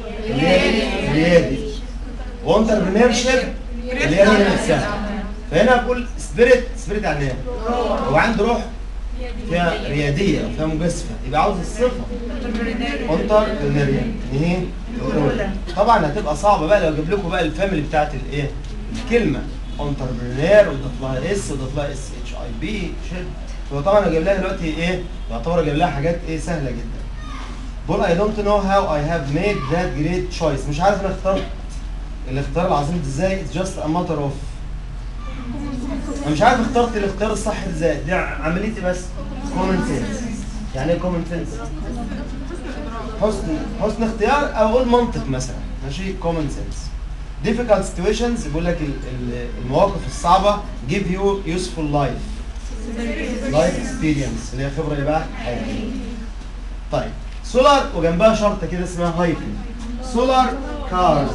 ريادي. وانتربرينيرشيب اللي هي هي نفسها. فهنا اقول سبيريت. سبيريت يعني ايه؟ هو عنده روح فيها رياديه او فيها مجازفه، يبقى عاوز الصفه انتربرينيريال. ايه؟ طبعا هتبقى صعبه بقى لو اجيب لكم بقى الفاميلي بتاعت الايه؟ الكلمه انتربرينير وضاف لها اس وضاف لها اس اتش اي بي شيب. فطبعا اجيب لها دلوقتي ايه؟ يعتبر اجيب لها حاجات ايه سهله جدا. بقول I don't know how I have made that great choice. مش عارف انا اخترت الاختيار العظيم ده ازاي. It's just a matter of. انا مش عارف اخترت الاختيار الصح ازاي. دي عمليتي بس common sense. يعني ايه common sense؟ حسن حسن اختيار او اقول منطق مثلا. ماشي common sense. difficult situations بيقول لك المواقف الصعبة give you useful life. life experience اللي هي خبرة ايه بقى؟ حياتية. طيب سولار وجنبها شرطه كده اسمها هايفن. سولار كارز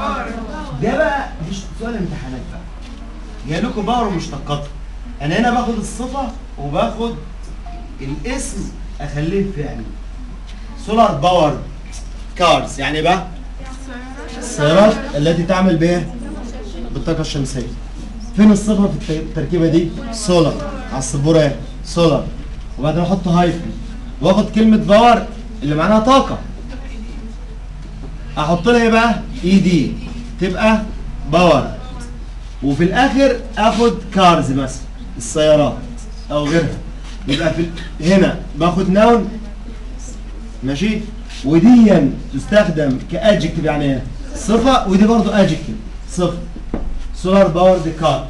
ده بقى دي سؤال امتحانات بقى. جاي لكم باور ومشتقاتها. انا هنا باخد الصفه وباخد الاسم اخليه فعلي. سولار باور كارز يعني بقى السيارات التي تعمل بايه؟ بالطاقه الشمسيه. فين الصفه في التركيبه دي؟ سولار. على السبوره سولار وبعدين احط هايفن واخد كلمه باور اللي معناها طاقة. احط لها ايه بقى؟ اي دي تبقى باور. وفي الاخر اخد كارز مثلا السيارات او غيرها. يبقى في هنا باخد ناون ماشي. ودي تستخدم كادجكتيف يعني ايه؟ صفة. ودي برضو ادجكتيف صفة. سولار باور دي كار.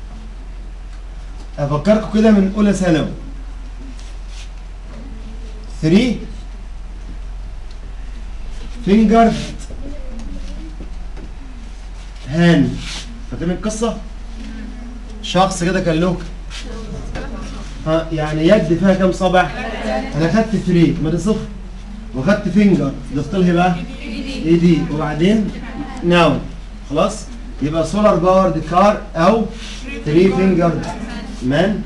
افكركم كده من اولى ثانوي. ثلاثة فينجر هاند. فاكرين القصة؟ شخص كده كان له ها يعني يد فيها كام صابع؟ أنا خدت ثري ما دي صفر. وخدت فينجر ضفت لها بقى اي دي وبعدين ناون. خلاص؟ يبقى سولار باور دي كار أو ثري فينجر مان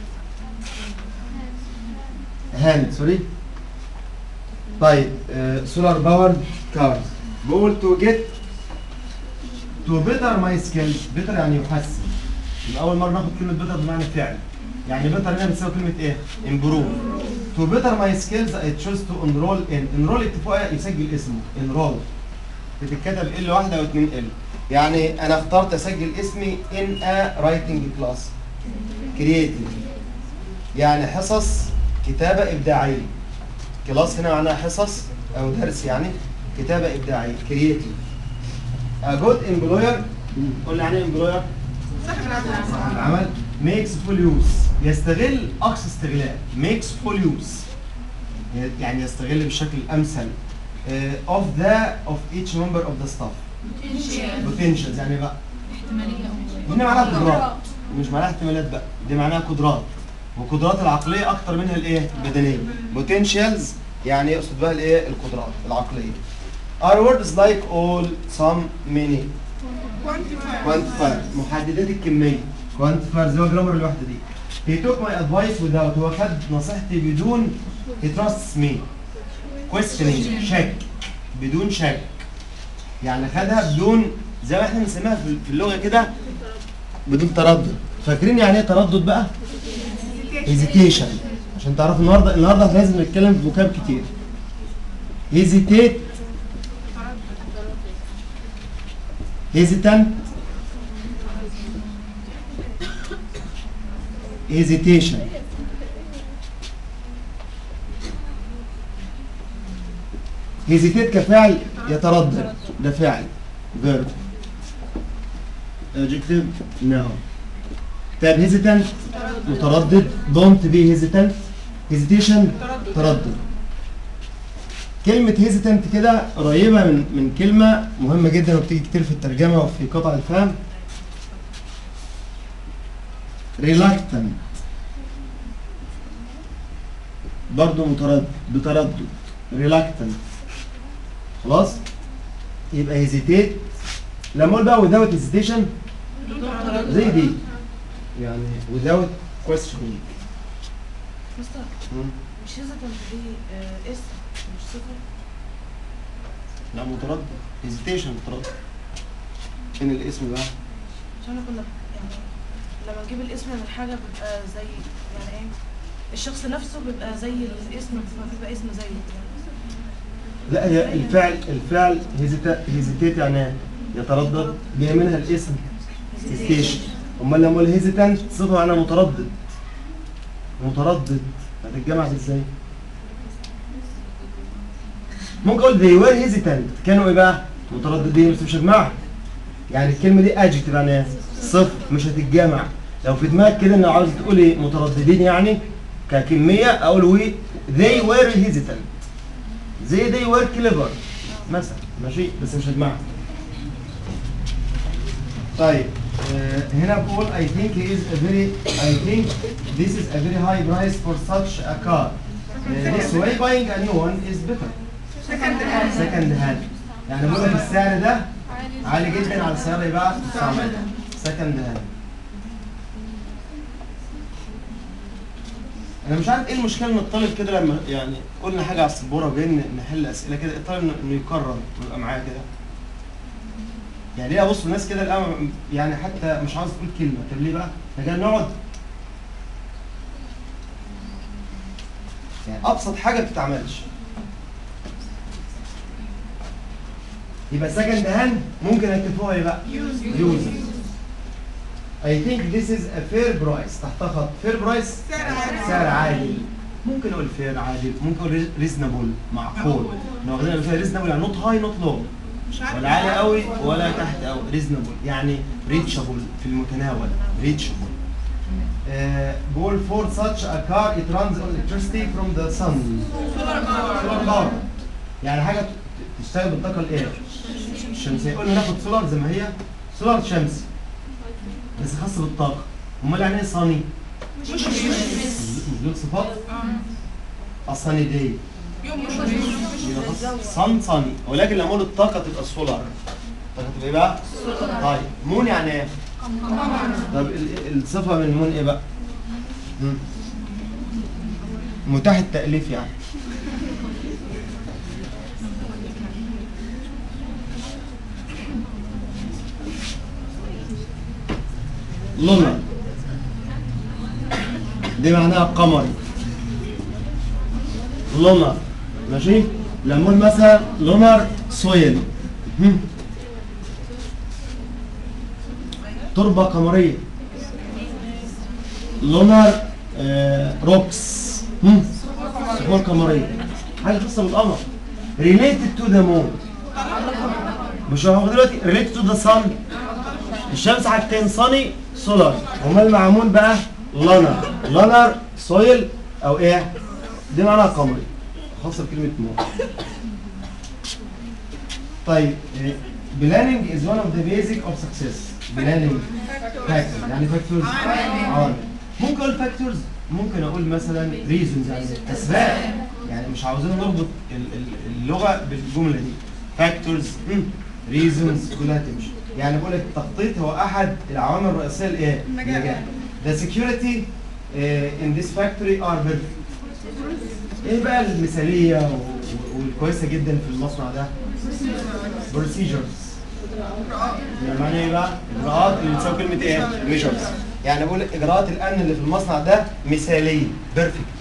هاند سوري. طيب سولار باور كارز. بقول تو جيت تو بيتر ماي سكيلز. بيتر يعني يحسن. يبقى اول مره ناخد كلمه بيتر بمعنى فعل. يعني بيتر هنا بتساوي كلمه ايه؟ امبروف. تو بيتر ماي سكيلز اي تشوز تو انرول ان. انرول اتفاق يسجل اسمه. انرول بتتكتب ال واحده او اتنين ال. يعني انا اخترت اسجل اسمي ان ا رايتنج كلاس كرييتيف. يعني حصص كتابه ابداعيه. كلاس هنا معناها حصص او درس يعني كتابه ابداعيه كرييتيف. ا جود امبلوير. قول لي يعني ايه امبلوير؟ صاحب العمل. صاحب العمل ميكس فول يوز يستغل اقصى استغلال makes full use يعني يستغل بالشكل الامثل uh, of the of each member of the staff potentials يعني بقى هنا معناها قدرات مش معناها احتمالات بقى دي معناها قدرات والقدرات العقليه اكتر منها الايه البدنيه potentials يعني يقصد بها الايه القدرات العقليه are words like all some many quantifier محددات الكميه quantifier زي الجرامر الواحده دي he took my advice without هو خد نصيحتي بدون he trusts me questioning شك بدون شك يعني خدها بدون زي ما احنا بنسميها في اللغه كده بدون تردد فاكرين يعني ايه تردد بقى hesitation عشان تعرفوا النهارده النهارده لازم نتكلم في فوكاب كتير hesitate hesitant hesitation hesitate كفعل يتردد ده فعل verb adjective noun طيب hesitant متردد don't be hesitant hesitation تردد كلمة hesitant كده قريبة من من كلمة مهمة جدا وبتيجي كتير في الترجمة وفي قطع الفهم reluctant برضه متردد بتردد reluctant خلاص يبقى hesitate لما اقول بقى without hesitation زي دي يعني without questioning مستر مش hesitant دي آه اسم مش صفة لا متردد hesitation متردد فين الاسم بقى؟ عشان احنا كنا يعني لما نجيب الاسم من حاجة بيبقى زي يعني ايه الشخص نفسه بيبقى زي الاسم بيبقى اسم زيه يعني. لا هي الفعل الفعل hesitate يعني يتردد جاي منها الاسم hesitation امال لما اقول hesitant صفه معناها متردد متردد هتتجمع ازاي؟ ممكن اقول they were hesitant كانوا ايه بقى؟ مترددين بس مش هتجمعها يعني الكلمه دي adjective يعني صفر مش هتتجمع لو في دماغك كده ان عاوز تقول ايه مترددين يعني ككميه اقول وي they were hesitant زي they were clever مثلا ماشي بس مش هتجمعها طيب uh, هنا بقول I think he is a very I think this is a very high price for such a car uh, this way buying a new one is better second hand second hand يعني بقول لك السعر ده عالي جدا على السعر يبقى مستعمل second hand انا مش عارف ايه المشكله ان الطالب كده لما يعني قلنا حاجه على السبوره وجايين نحل اسئله كده الطالب انه يكرر ويبقى معايا كده يعني ليه ابص الناس كده الان يعني حتى مش عاوز تقول كلمه طب ليه بقى؟ احنا جاي نقعد يعني ابسط حاجه ما بتتعملش يبقى سكند هاند ممكن اكتبوها ايه بقى؟ يوز I think this is a fair price تحت خط fair price سعر عادل ممكن اقول fair عادل ممكن اقول reasonable معقول لو واخدين فيها reasonable يعني not high not low ولا عالي قوي ولا تحت قوي reasonable يعني reachable في المتناول reachable بقول uh, for such a car it runs on electricity from the sun solar power يعني حاجه تشتغل بالطاقه الايه الشمسيه قلنا ناخد سولار زي ما هي سولار شمسي بس خاص بالطاقه امال يعني ايه صاني مش مش له صفات الصاني دي صن صاني ولكن لما اقول الطاقه تبقى سولار الطاقه تبقى ايه بقى طيب مون يعني ايه طب الصفه من مون ايه بقى متاح التاليف يعني لونر دي معناها قمري لونر ماشي لما اقول مثلا لونر سويل تربه قمريه لونر آه روكس صخور قمريه حاجه خاصه بالقمر ريليتد تو ذا مون مش هو دلوقتي ريليتد تو ذا صن الشمس حاجتين صني سولار امال المعمول بقى لانر لانر سويل او ايه؟ دي معناها قمري خاصه بكلمه مور. طيب planning is one of the basic of success. planning factor يعني factors عوامل. ممكن اقول factors، ممكن اقول مثلا reasons يعني اسباب، يعني مش عاوزين نربط اللغه بالجمله دي. factors reasons كلها تمشي. يعني بقول لك التخطيط هو احد العوامل الرئيسيه لايه؟ النجاح. The security uh, in this factory are perfect. ايه بقى المثاليه والكويسه جدا في المصنع ده؟ procedures. يعني معنى ايه بقى؟ اجراءات اللي بتساوي كلمه ايه؟ measures. يعني بقول اجراءات الامن اللي في المصنع ده مثاليه perfect.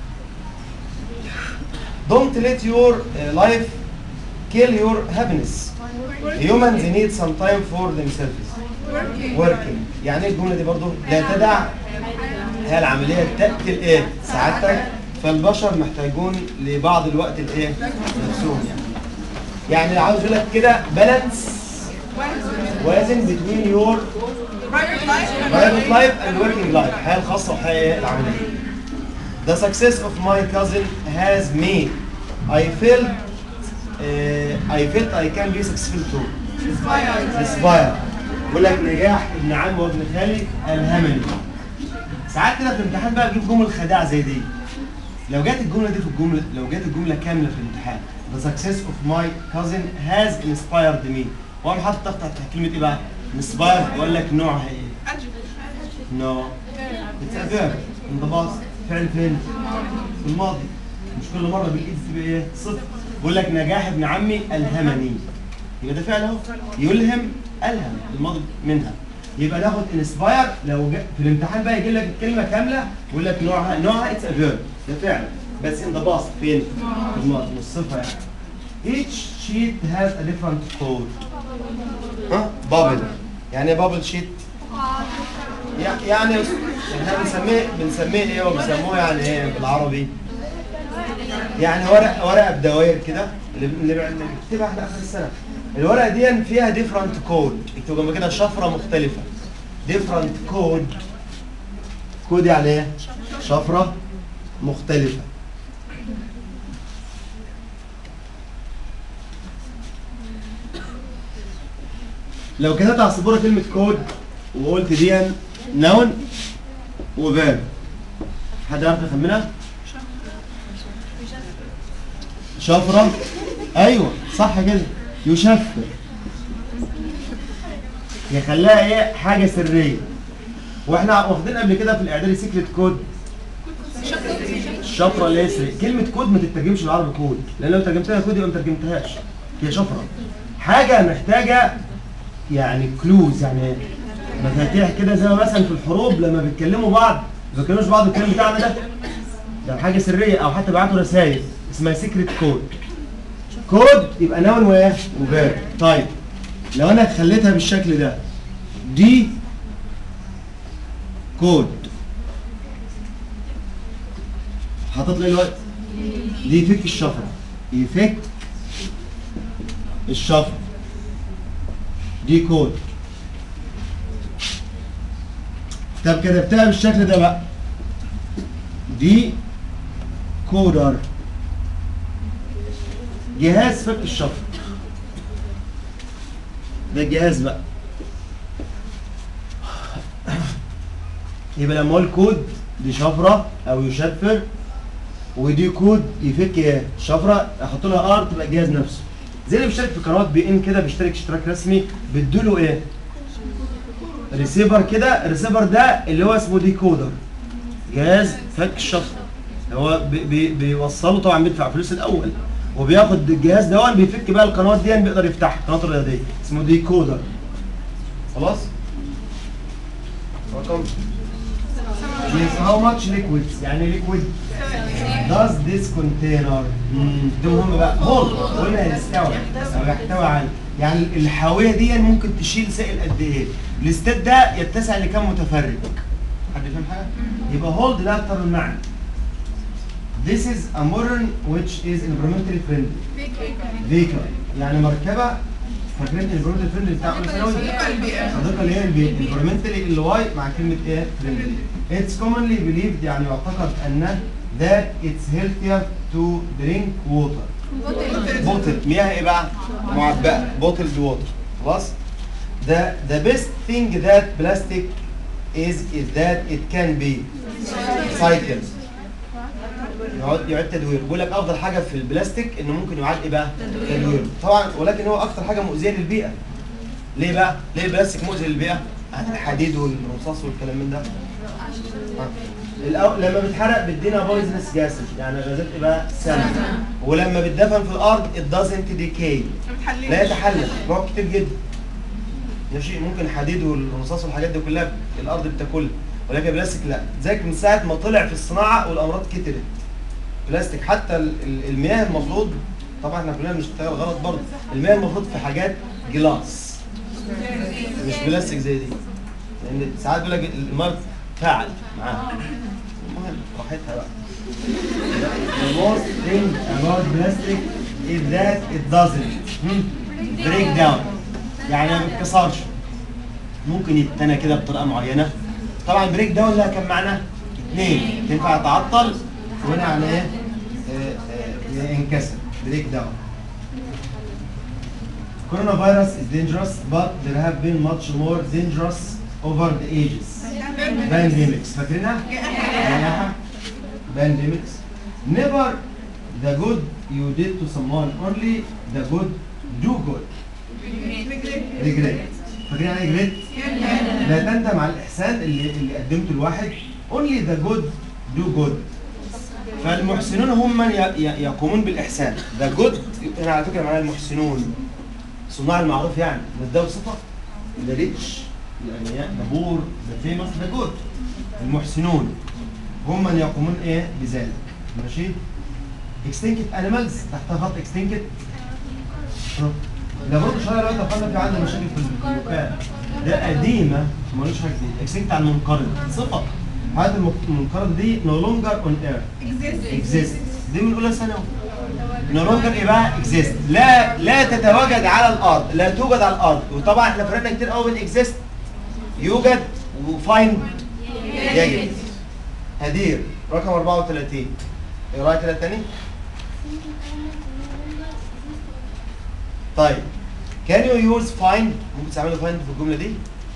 Don't let your uh, life kill your happiness. Humans need some time for themselves. Working. يعني ايه الجمله دي برضو؟ لا تدع هي العمليه تقتل ايه؟ سعادتك. فالبشر محتاجون لبعض الوقت الايه؟ نفسهم يعني. يعني عاوز اقول لك كده بالانس وازن between your private life and working life. الحياه الخاصه والحياه العمليه. The success of my cousin has made I felt uh, I felt I can be successful too. Inspire. بقول لك نجاح ابن عم وابن خالي الهمني. ساعات كده في الامتحان بقى بجيب جمل خداع زي دي. لو جت الجمله دي في الجمله، لو جت الجمله كامله في الامتحان The success of my cousin has inspired me. واقوم حاطط تحت كلمه ايه بقى؟ inspired. واقول لك نوعها ايه؟ نو. It's a verb. انضباط. فعل فين؟ في الماضي. مش كل مره بالايد تبقى ايه؟ صفر. بقول لك نجاح ابن عمي الهمني. يبقى ده فعل اهو. يلهم الهم الماضي منها. يبقى ناخد انسباير. لو جا في الامتحان بقى يجي لك الكلمه كامله ويقول لك نوعها نوعها اتس ا فيرب. ده فعل بس ان ذا باست فين؟ في الماضي مش صفه يعني. each sheet has a different code. ها؟ بابل. يعني ايه بابل شيت؟ يعني احنا بنسميه بنسميه ايه وبنسموه يعني ايه بالعربي؟ يعني ورق ورقه بدوائر كده اللي بنكتبها احنا اخر السنه. الورقه دي فيها ديفرنت كود. اكتب جنب كده شفره مختلفه. ديفرنت كود. كود يعني ايه؟ شفره مختلفه. لو كتبت على السبوره كلمه كود وقلت دي نون وفيرب، حد يعرف يخمنها؟ شفره. ايوه صح كده. يشفر. يخليها ايه؟ حاجه سريه. واحنا واخدين قبل كده في الاعدادي سيكريت كود. الشفره اللي هي سريه. كلمه كود ما تترجمش بالعربي كود، لان لو ترجمتها كود يبقى ما ترجمتهاش. هي شفره. حاجه محتاجه يعني كلوز، يعني مفاتيح كده زي ما مثلا في الحروب لما بيتكلموا بعض ما بيتكلموش بعض الكلام بتاعنا ده. ده حاجه سريه او حتى بعتوا رسائل اسمها سيكريت كود. كود يبقى نون وايه؟ وفيرب. طيب لو انا خليتها بالشكل ده دي كود حاطط لي الوقت دي يفك الشفره. يفك الشفره دي كود. طب كتبتها بالشكل ده بقى دي كودر. جهاز فك الشفره. ده الجهاز بقى. يبقى لما اقول كود دي شفره او يشفر، ودي كود يفك ايه؟ شفره. احط لها ار تبقى الجهاز نفسه. زي اللي بيشترك في قنوات بي ان كده بيشترك اشتراك رسمي بيدوله ايه؟ ريسيفر كده. الريسيفر ده اللي هو اسمه ديكودر. جهاز فك الشفره. هو بي بي بيوصله طبعا بيدفع فلوس الاول وبياخد الجهاز ده بيفك بقى القنوات دي بيقدر يفتحها. القنوات الرياضيه اسمه ديكودر. خلاص؟ رقم Yes, how much liquids يعني liquid does this container. ده مهم بقى. hold قلنا يستوعب او يحتوي على، يعني الحاويه دي ممكن تشيل سائل قد ايه؟ الاستاد ده يتسع لكم متفرج؟ حد فاهم حاجه؟ يبقى hold ده اكتر من معنى. This is a modern which is environmentally friendly vehicle. يعني مركبه فاكرين الانفيرمنتال فريندلي بتاع اول ثانوي؟ صديقه اللي هي البيئه، انفيرمنتالي اللي واي مع كلمه ايه؟ فريندلي. اتس كومنلي بيليفد يعني يعتقد ان that it's healthier to drink water. بوتل مياه ايه بقى؟ معبأة، بوتلد ووتر. خلاص؟ The the best thing that plastic is is that it can be cycled. يعاد يعاد تدوير. بيقول لك افضل حاجه في البلاستيك انه ممكن يعاد ايه بقى؟ تدوير. طبعا ولكن هو اكتر حاجه مؤذيه للبيئه. ليه بقى؟ ليه البلاستيك مؤذي للبيئه؟ الحديد والرصاص والكلام من ده. الأول لما بيتحرق بيدينا بويزنس جاسز يعني غازات ايه بقى؟ سامه. ولما بيتدفن في الارض it doesn't decay. لا يتحلل، بيقعد كتير جدا. ماشي ممكن الحديد والرصاص والحاجات دي كلها الارض بتاكلها، ولكن البلاستيك لا. زيك من ساعه ما طلع في الصناعه والامراض كترت. بلاستيك حتى المياه المفروض، طبعا احنا كلنا بنشتغل غلط برضه، المياه المفروض في حاجات جلاس مش بلاستيك زي دي، لان ساعات بيقول لك الميه فعل معاها. المهم راحتها بقى. The most thing about plastic is that it doesn't break down. يعني ما بيتكسرش. ممكن يتنى كده بطريقه معينه. طبعا بريك داون لها كم معنى؟ اثنين، تنفع تعطل وهنا يعني ايه؟ ينكسر، بريك داون. Coronavirus is dangerous, but there have been much more dangerous over the ages. Pandemics, فاكرينها؟ جائحة. Pandemics. Never the good you did to someone, only the good do good. Regret. فاكرين يعني regret؟ لا تندم على الإحسان اللي اللي قدمته لواحد. Only the good do good. فالمحسنون هم من يقومون بالإحسان. The good هنا على فكرة معناها المحسنون. صناع المعروف يعني، مش ده صفة؟ the rich، الأغنياء، the poor، the famous، the good. المحسنون هم من يقومون إيه بذلك. ماشي؟ extinct animals تحتها خط extinct. ده برضه شوية دلوقتي دخلنا في عندنا مشاكل في الوكالة. ده قديمة مالوش حاجة جديدة. extinct عن منقرض، صفة. هذا المنقرض دي no longer on earth. exist. دي من أولى ثانوي. no longer إيه بقى؟ exist. لا لا تتواجد على الأرض، لا توجد على الأرض، وطبعا إحنا فرقنا كتير قوي بين exist يوجد وfind يجد. هدير رقم أربعة وثلاثين. إيه رأيك كده تاني؟ طيب can you use find؟ ممكن تعملوا find في الجملة دي؟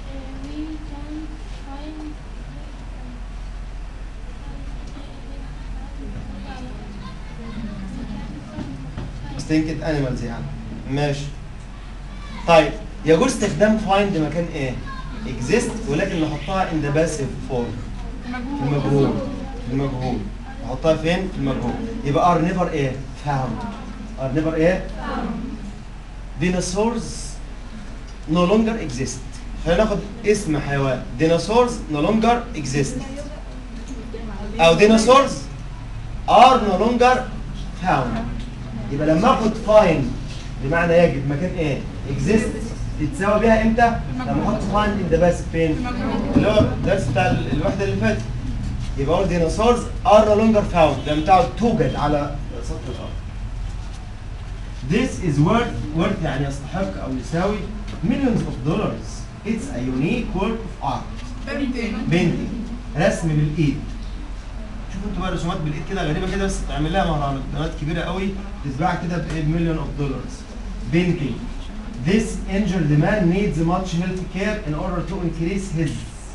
extinct animals يعني. ماشي. طيب يجوز استخدام find مكان ايه؟ exist ولكن نحطها in the passive form. في المجهول. في المجهول. نحطها فين؟ في المجهول. يبقى are never ايه؟ found. are never ايه؟ dinosaurs no longer exist. خلينا ناخد اسم حيوان. dinosaurs no longer exist. أو dinosaurs are no longer found. يبقى لما اخد find بمعنى يجد مكان ايه؟ exist تتساوي بيها امتى؟ لما احط find in the passive فين؟ اللي هو الدرس بتاع الوحدة اللي فاتت. يبقى اقول dinosaurs are no longer found لما تعد توجد على سطح الأرض. This is worth worth يعني يستحق أو يساوي millions of dollars. It's a unique work of art. painting. رسم بالإيد. شوفوا انتوا بقى رسومات بالإيد كده غريبة كده بس تعمل لها مهرجانات كبيرة قوي تتباع كده ب مليون of dollars. painting. This injured man needs much health care in order to increase his.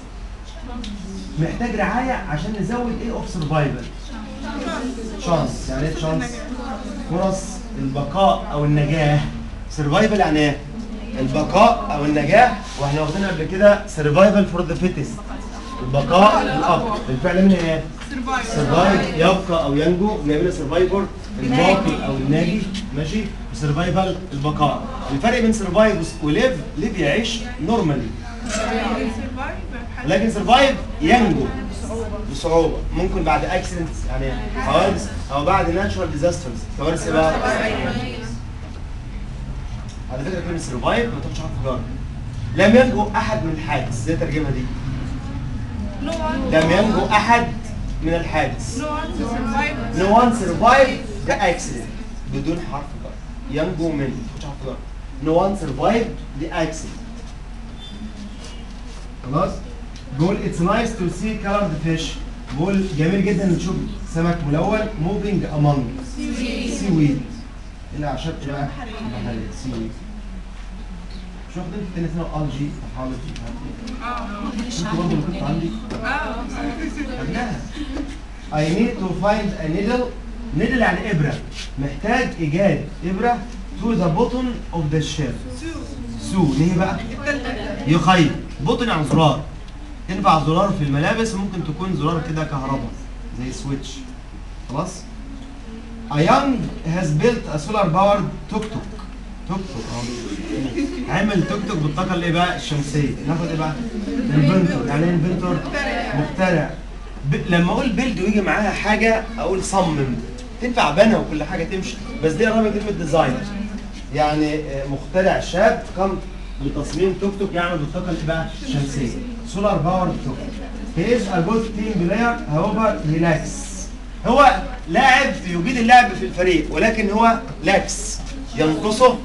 محتاج رعاية عشان نزود ايه of survival. chance. يعني ايه chance؟ فرص البقاء او النجاة. survival يعني ايه؟ البقاء او النجاة، واحنا واخدين قبل كده survival for the fittest. البقاء للأقوى. الفعل منها ايه؟ survive يبقى او ينجو، جايبين survivor الباقي او الناجي. ماشي؟ survival البقاء. الفرق بين survive وليف، ليف يعيش normally. لكن survive ينجو بصعوبة، ممكن بعد accidents يعني حوادث أو بعد natural disasters. كوارث إيه بقى؟ على فكرة كلمة survive ما تاخدش حرف جر. لم ينجو أحد من الحادث، إزاي ترجمها دي؟ لم ينجو أحد من الحادث. no one survived the accident بدون حرف جر. ينجو من ما تاخدش حرف جر. no one survived the accident. خلاص؟ بقول it's nice to see colored fish. بقول جميل جدا نشوف سمك ملون moving among seaweed. إلى عشان بقى بحرية seaweed. شو واخدين في التاني اسمها algae طحالجي مش عارف ايه. انتوا برضه اللي كنتوا عندي؟ اه خدناها. I need to find a needle. needle يعني إبرة. محتاج إيجاد إبرة to the bottom of the shell. سو ليه بقى؟ يخيط. بوتن يعني زرار. تنفع زرار في الملابس وممكن تكون زرار كده كهرباء زي سويتش. خلاص؟ A young has built a solar powered توك توك. توك توك اهو. عمل توك توك بالطاقة اللي بقى الشمسية. ناخد ايه بقى؟ انفنتور. يعني ايه انفنتور؟ مخترع. لما اقول بيلد ويجي معاها حاجة اقول صمم. تنفع بنى وكل حاجة تمشي، بس دي قريبة كلمة ديزاينر. يعني مخترع شاب قام بتصميم توك توك يعمل بالطاقة اللي بقى الشمسية. سولار باور توك. He is a good team player however he lacks. هو لاعب يجيد اللعب في الفريق ولكن هو لاكس. ينقصه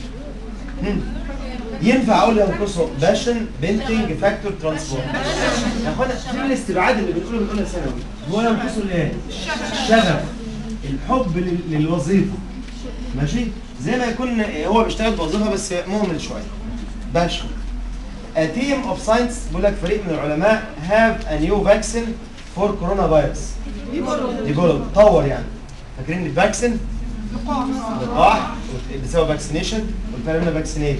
ينفع اقول ينقصه باشن بنتنج فاكتور ترانسفورم. يا اخوانا في الاستبعاد اللي بنقوله من اولى ثانوي هو ينقصه الايه؟ الشغف. الحب للوظيفه. ماشي؟ زي ما يكون هو بيشتغل بوظيفه بس مهمل شويه. باشا. A team of scientists بيقول لك فريق من العلماء have a new vaccine for coronavirus. ديفولوب طور يعني. فاكرين الفاكسين؟ لقاح بسبب فاكسينيشن والفرق بينها فاكسينيت.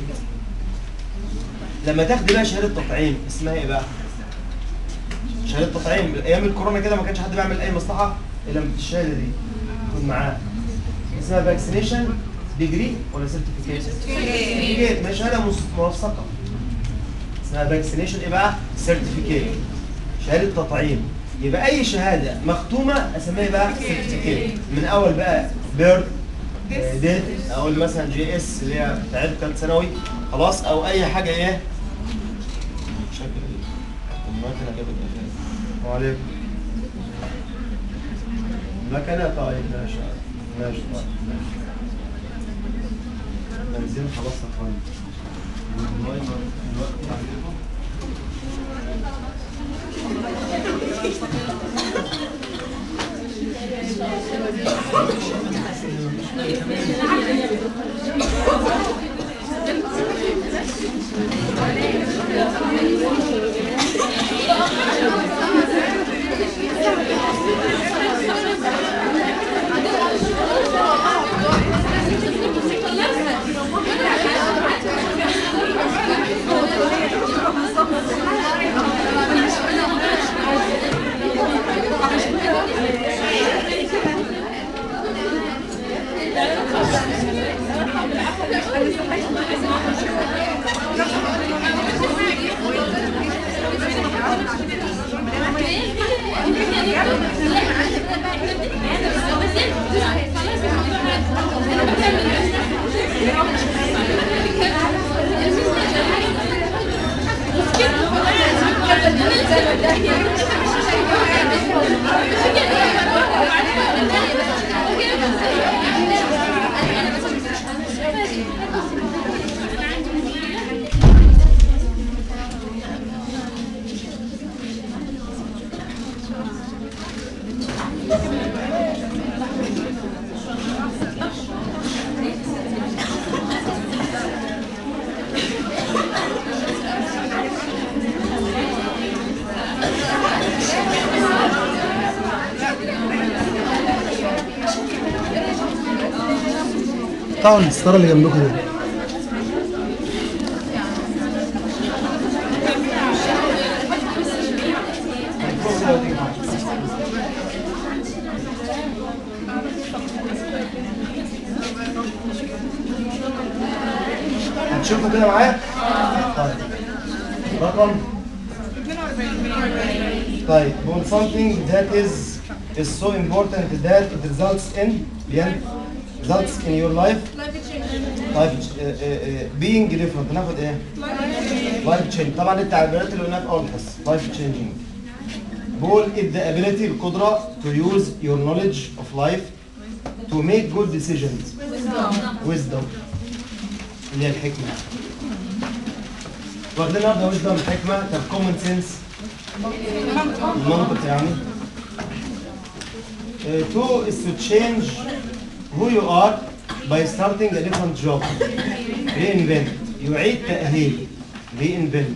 لما تاخدي بقى شهاده تطعيم اسمها ايه بقى؟ شهاده تطعيم. ايام الكورونا كده ما كانش حد بيعمل اي مصلحه الا لما الشهاده دي تكون معاه. اسمها فاكسينيشن ديجري ولا سيرتيفيكيت؟ سيرتيفيكيت. ما شهاده موثقه. اسمها فاكسينيشن ايه بقى؟ سيرتيفيكيت. شهاده تطعيم. يبقى اي شهاده مختومه اسميها بقى سيرتيفيكيت. من اول بقى بيرث ديت اقول مثلا جي اس اللي هي بتاعت ثالث ثانوي خلاص، او اي حاجه ايه شكل المكنه جابت ايه. وعليكم المكنه. طيب ماشي ماشي طيب ماشي. بنزين خلاص يا اخوان. قطعوا الستاره اللي جنبكم دي. هتشوفوا كده معايا؟ طيب رقم طيب بقول something that is is so important that it results in بين results in your life طيب being different. ناخد ايه؟ life change. طبعا التعبيرات اللي قلناها في اول حصه life changing. بقول the ability القدره to use your knowledge of life to make good decisions. wisdom. wisdom. اللي هي الحكمه. واخدين النهارده ويزدم الحكمه. طب كومن سنس المنطق يعني. Uh, two is to change who you are by starting a different job. Reinvent. يعيد تأهيل. Reinvent.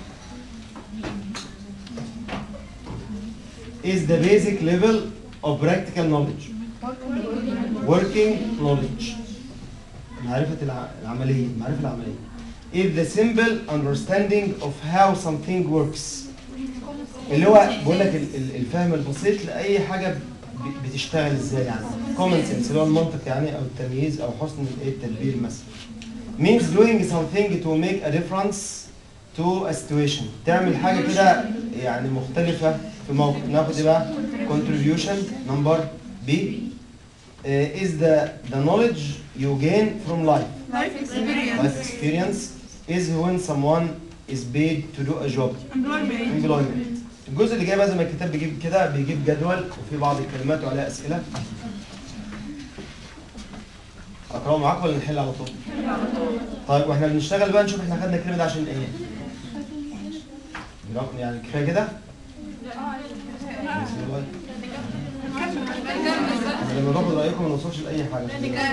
Is the basic level of practical knowledge. Working knowledge. معرفة الع- العملية. معرفة العملية. Is the simple understanding of how something works. اللي هو بقول لك ال- ال- الفهم البسيط لأي حاجة ب- بتشتغل ازاي يعني. common sense اللي هو المنطق يعني او التمييز او حسن الايه التدبير مثلا. means doing something to make a difference to a situation. تعمل حاجة كده يعني مختلفة في موقف. ناخد ايه بقى؟ contribution number B. Uh, is the the knowledge you gain from life. Life experience. Life experience is when someone is paid to do a job. Employment. employment. الجزء اللي جاي بقى زي ما الكتاب بيجيب كده بيجيب جدول وفي بعض الكلمات وعليها اسئله. اقراه معاك ولا نحل على طول؟ طيب واحنا بنشتغل بقى نشوف احنا خدنا الكلمه دي عشان ايه؟ برغم يعني كفايه كده؟ بسم الله. أنا لما باخد رايكم ما نوصلش لاي حاجه.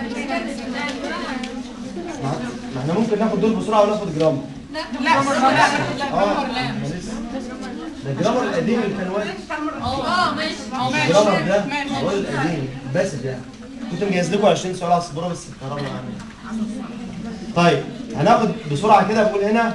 ما ما احنا ممكن ناخد دول بسرعه وناخد جرامر. لا لا اه ما لسه. ده الجرامر القديم اللي كان واقف. اه ماشي الجرامر ده هو القديم بس يعني كنت مجهز لكم عشرين سؤال على السبوره بس الكهرباء يعني. طيب هناخد بسرعه كده. بقول هنا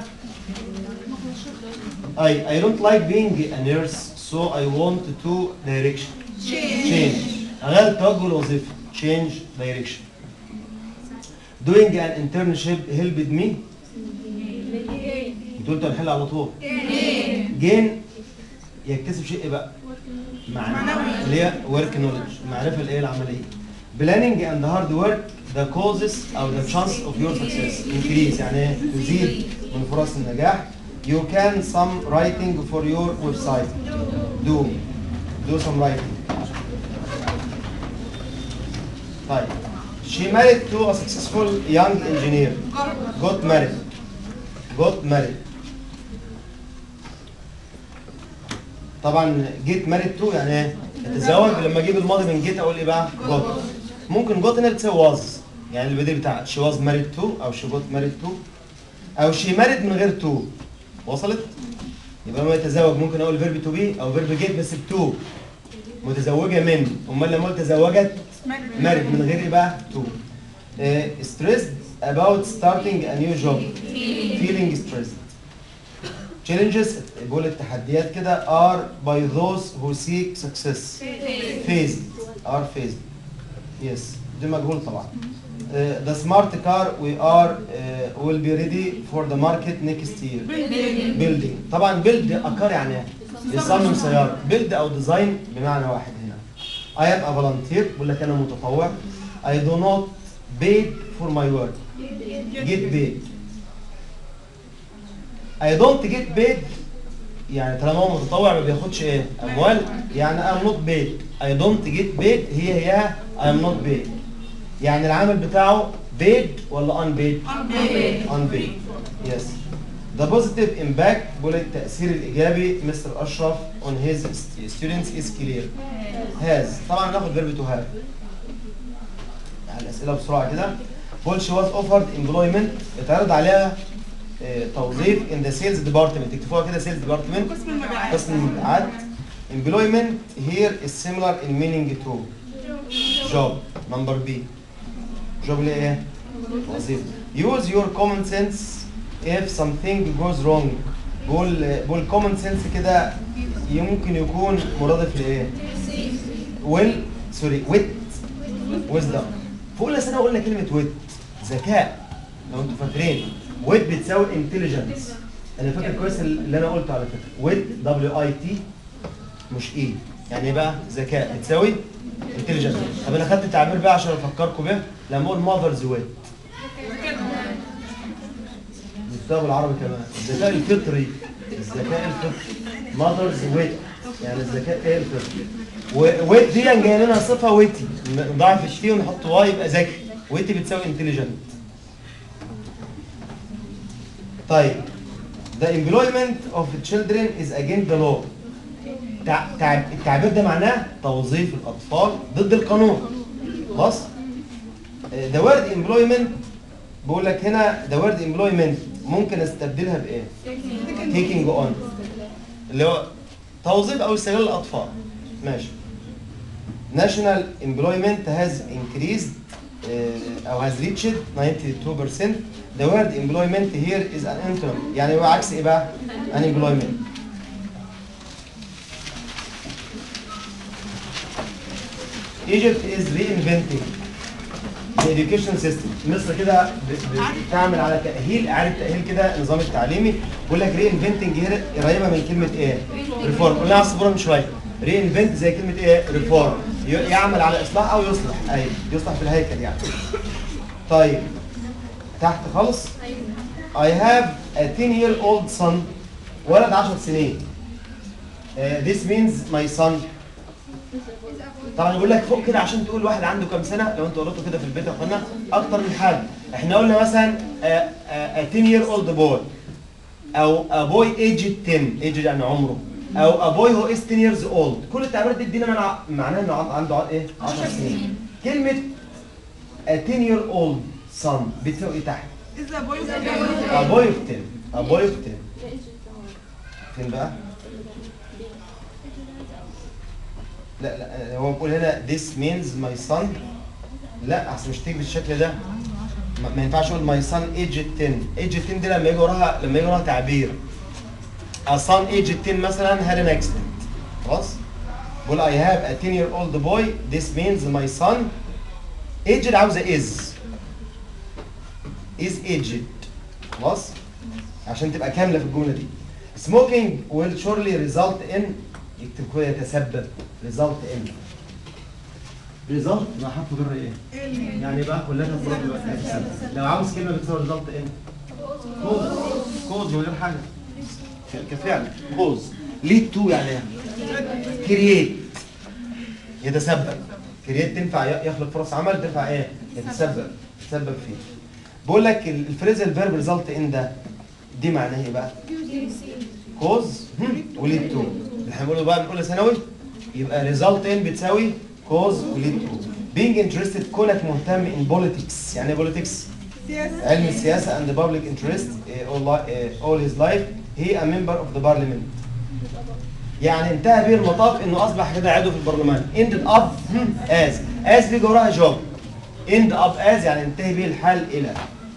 I I don't like being a nurse so I want to direction change. أغير توجه الوظيفي change direction. Doing an internship helped me. انتوا قلتوا هنحل على طول. gain يكتسب شيء ايه بقى؟ معنوي اللي هي work knowledge. المعرفة الايه العملية. Planning and hard work the causes أو the chance of your success increase يعني تزيد من فرص النجاح. You can some writing for your website. Do do some writing. طيب. She married to a successful young engineer. Got married. Got married. طبعا get married to يعني ايه؟ اتزوج. لما اجيب الماضي من get اقول ايه بقى؟ got. ممكن got هنا بتساوي was يعني البديل بتاع she was married to او she got married to او she married من غير to. وصلت؟ يبقى لما يتزوج ممكن اقول verb to be او verb get بس ب to. متزوجة من. امال لما قلت تزوجت married من غير ايه بقى؟ to. Uh, stressed about starting a new job. Feeling stressed. Challenges بقول التحديات كده are by those who seek success. Faced. are faced. Yes. دي مجهول طبعا. Uh, the smart car we are uh, will be ready for the market next year. Building. building. طبعا build a car يعني يصمم سيارة. build أو design بمعنى واحد هنا. I am a volunteer بقول لك أنا متطوع. I do not paid for my work. Get paid. I don't get paid يعني طالما هو متطوع ما بياخدش ايه؟ أموال. يعني I'm not paid. I don't get paid هي هي I am not paid. يعني العامل بتاعه paid ولا unpaid؟ Unpaid. unpaid. Yes. The positive impact بقول التأثير الإيجابي مستر أشرف on his students is clear. has. طبعا ناخد verb to have. يعني الأسئلة بسرعة كده. بقول she was offered employment اتعرض عليها اه توظيف in the sales department. تكتبوها كده sales department. قسم المبيعات. قسم المبيعات. Employment here is similar in meaning to job. Number B. job اللي ايه؟ وظيفة. Use your common sense if something goes wrong. بقول بقول common sense كده يمكن يكون مرادف لايه؟ will سوري with wisdom. في أولى سنة قلنا كلمة with ذكاء لو انتوا فاكرين. with بتساوي intelligence. أنا فاكر كويس اللي أنا قلته على فكرة. with W I T مش E. يعني ايه بقى؟ ذكاء بتساوي intelligence. طب أنا خدت التعبير بقى عشان أفكركم بيه لما أقول mother's with. بالذات بالعربي كمان. الذكاء الفطري. الذكاء الفطري. mother's with يعني الذكاء ايه الفطري. وويت دي جاي لنا صفه ويتي نضاعف التي ونحط واي يبقى ذكي. ويتي بتساوي انتليجنت. طيب the employment of children is against the law. تع... تع... التعبير ده معناه توظيف الاطفال ضد القانون. خلاص؟ the word employment بقول لك هنا the word employment ممكن استبدلها بايه؟ taking on اللي هو توظيف او استغلال الاطفال. ماشي. national employment has increased uh, او has reached ninety-two percent. the word employment here is an antonym يعني هو عكس ايه بقى؟ unemployment. Egypt is reinventing the education system. مصر كده بتعمل على تأهيل إعادة تأهيل كده النظام التعليمي. بقول لك reinventing هنا قريبة من كلمة إيه؟ reform. قلنا على السبورة من شوية. reinvent زي كلمة إيه؟ reform. يعمل على إصلاح أو يصلح. أيوه يصلح في الهيكل يعني. طيب تحت خالص. I have a ten year old son. ولد عشر سنين. Uh, this means my son. طبعا يقول لك فوق كده عشان تقول واحد عنده كام سنه. لو انتوا قريتوا كده في البيت يا اخوانا اكتر من حاجه. احنا قلنا مثلا a ten year old boy او a boy aged ten aged يعني عمره او a boy who is ten years old. كل التعبيرات دي ادينا معناها انه عنده ايه؟ عشر سنين. كلمه a ten year old son بتساوي ايه تحت؟ a boy of ten a boy of ten فين بقى؟ لا لا هو بيقول هنا this means my son. لا احسن مش تيجي بالشكل ده. ما, ما ينفعش اقول my son aged ten. aged ten دي لما يجي وراها لما يجي وراها تعبير. a son aged ten مثلا had an accident. خلاص؟ بقول I have a ten year old boy. this means my son aged عاوزه is is aged. خلاص؟ عشان تبقى كامله في الجمله دي. smoking will surely result in يكتب كده يتسبب result in result مع حرف جر ايه؟ يعني بقى كلها تفرق دلوقتي. لو عاوز كلمه بتساوي result in cause cause من غير حاجه كفعل cause lead to يعني create يتسبب create تنفع يخلق فرص عمل تنفع ايه؟ يتسبب يتسبب فيه. بقول لك الفريزل فيرب result in ده دي معناها ايه بقى؟ cause وليد تو. اللي هنقوله بقى من اولى ثانوي يبقى result in بتساوي cause وليد تو. being interested كونك مهتم in politics. يعني ايه politics؟ علم السياسه and the public interest all, all his life he a member of the parliament. يعني انتهى به المطاف انه اصبح كده عضو في البرلمان. ended up as as بيجي وراها job. end up as يعني انتهي به الحال الى.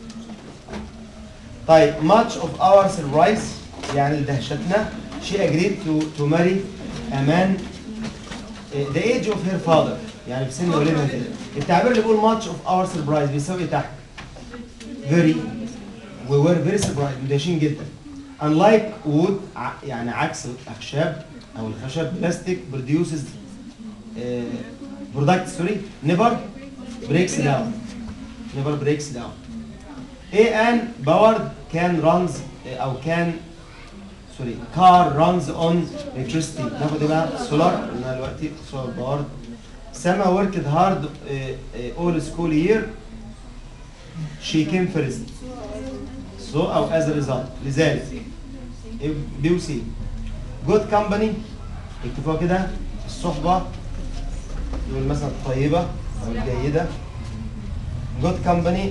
طيب much of our surprise يعني لدهشتنا she agreed to to marry a man uh, the age of her father يعني في سن ولدها كده. التعبير اللي بيقول much of our surprise بيساوي تحت very we were very surprised مدهشين جدا. unlike wood يعني عكس الاخشاب او الخشب plastic produces uh, product sorry never breaks down never breaks down. a an powered can runs uh, او can sorry car runs on electricity. ناخد ايه بقى؟ solar قلنا دلوقتي solar powered. Sama worked hard uh, uh, all school year. She came first. So أو as a result لذلك بي وسي. good company اكتبوها كده الصحبة يقول مثلا الطيبة أو الجيدة. good company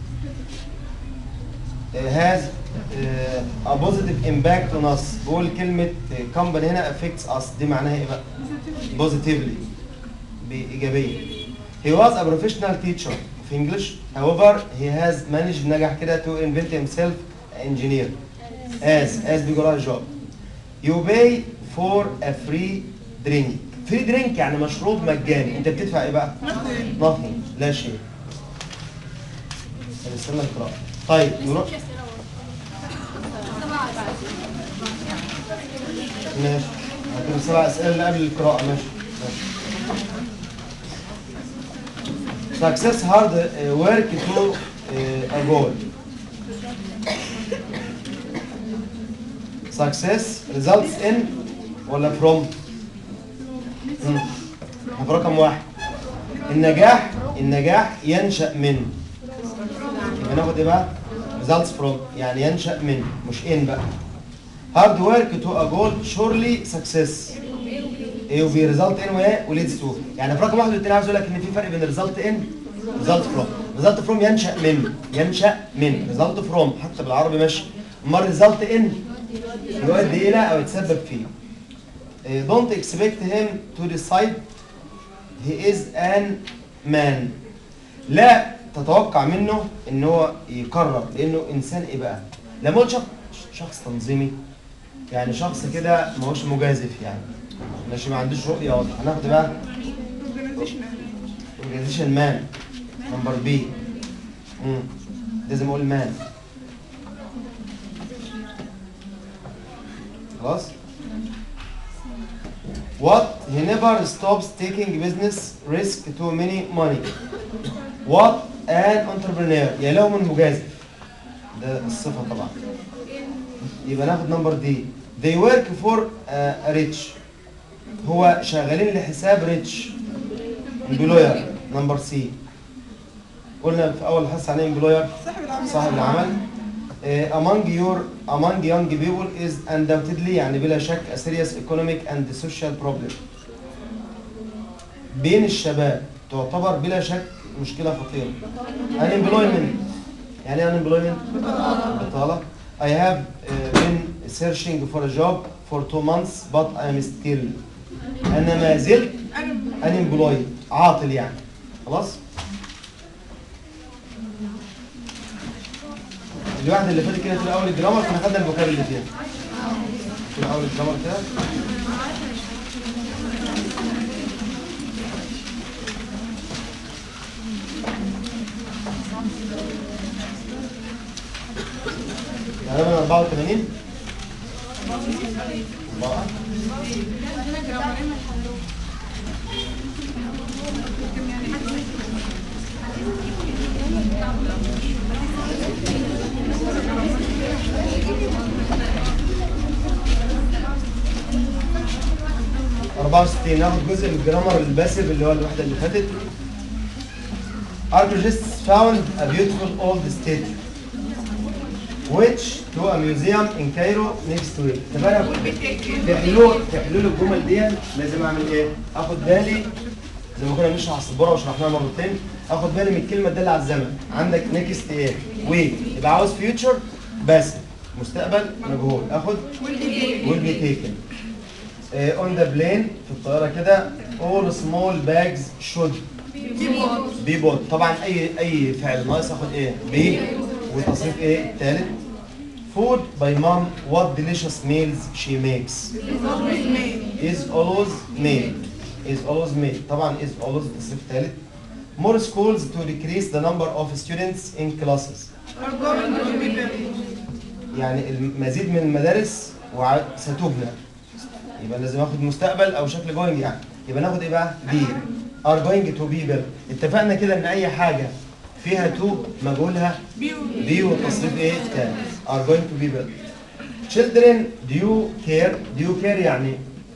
uh, has uh, a positive impact on us. بقول كلمة company هنا affects us دي معناها ايه بقى؟ positively بإيجابية. he was a professional teacher of English. however he has managed نجح كده to invent himself an engineer as as بيجرى job. you pay for a free drink. free drink يعني مشروب مجاني. انت بتدفع ايه بقى؟ nothing. nothing لا شيء. هنستنى القراءة. طيب نروح ماشي هتكون سبع أسئلة اللي قبل القراءة. ماشي ماشي. success hard work to a goal. success results in ولا from؟ في رقم واحد. النجاح النجاح ينشأ من. يبقى ناخد ايه بقى؟ results from يعني ينشأ من مش in بقى. hard work to a goal surely success ايه وبي result in وايه وليدز تو. يعني في رقم واحد والتاني عاوز اقول لك ان في فرق بين result in result from. result from ينشأ من ينشأ من result from حتى بالعربي ماشي. امال result in يؤدي الى او يتسبب فيه. Uh, don't expect him to decide he is an man. لا تتوقع منه ان هو يقرر لانه انسان ايه بقى؟ لما اقول شخص شخص تنظيمي يعني شخص كده ما هوش مجازف يعني ماشي ما عندوش رؤيه واضحه. هناخد بقى organization مان نمبر بي. امم لازم اقول مان خلاص. What he never stops taking business risk too many money. What an entrepreneur يا له من مجازف ده الصفة طبعا. يبقى ناخد نمبر دي. They work for a rich. هو شغالين لحساب ريتش. employer نمبر سي. قلنا في أول حصة عن employer صاحب العمل. Uh, among your among young people is undoubtedly يعني بلا شك a serious economic and social problem. بين الشباب تعتبر بلا شك مشكلة خطيرة. unemployment يعني unemployment بطالة. I have uh, been searching for a job for two months but I am still أنا ما زلت unemployed عاطل يعني خلاص. الواحد اللي فاتت كده في الاول الجرامر كنا خدنا الفوكاب اللي فيها في الاول الجرامر كده. يعني من أربعة وثمانين أربعة أربعة وستين. ناخد جزء من الجرامر الباسيف اللي هو الوحدة اللي فاتت. Archaeologists found a beautiful old statue which to a museum in Cairo next week. طب انا في حلول في حلول الجمل دي لازم اعمل ايه؟ اخد بالي زي ما كنا بنشرح السبوره وشرحناها مرتين. اخد بالي من الكلمه تدل على الزمن. عندك نيكست ايه؟ ويك يبقى عاوز فيوتشر باسيف مستقبل مجهول. اخد will be taken. Uh, on the plane في الطيارة كده all small bags should be bought. طبعا أي أي فعل ناقص آخد إيه؟ be وتصريف إيه؟ التالت. Food by mom. What delicious meals she makes. Is always made. Is always made. طبعا is always التصريف التالت. More schools to decrease the number of students in classes. يعني المزيد من المدارس ستبنى. يبقى لازم اخد مستقبل او شكل جوينج يعني. يبقى ناخد ايه بقى؟ دي are going to be built. اتفقنا كده ان اي حاجه فيها تو مجهولها بي والتصريف ايه؟ تاني are going to be built. children do you care. do you care يعني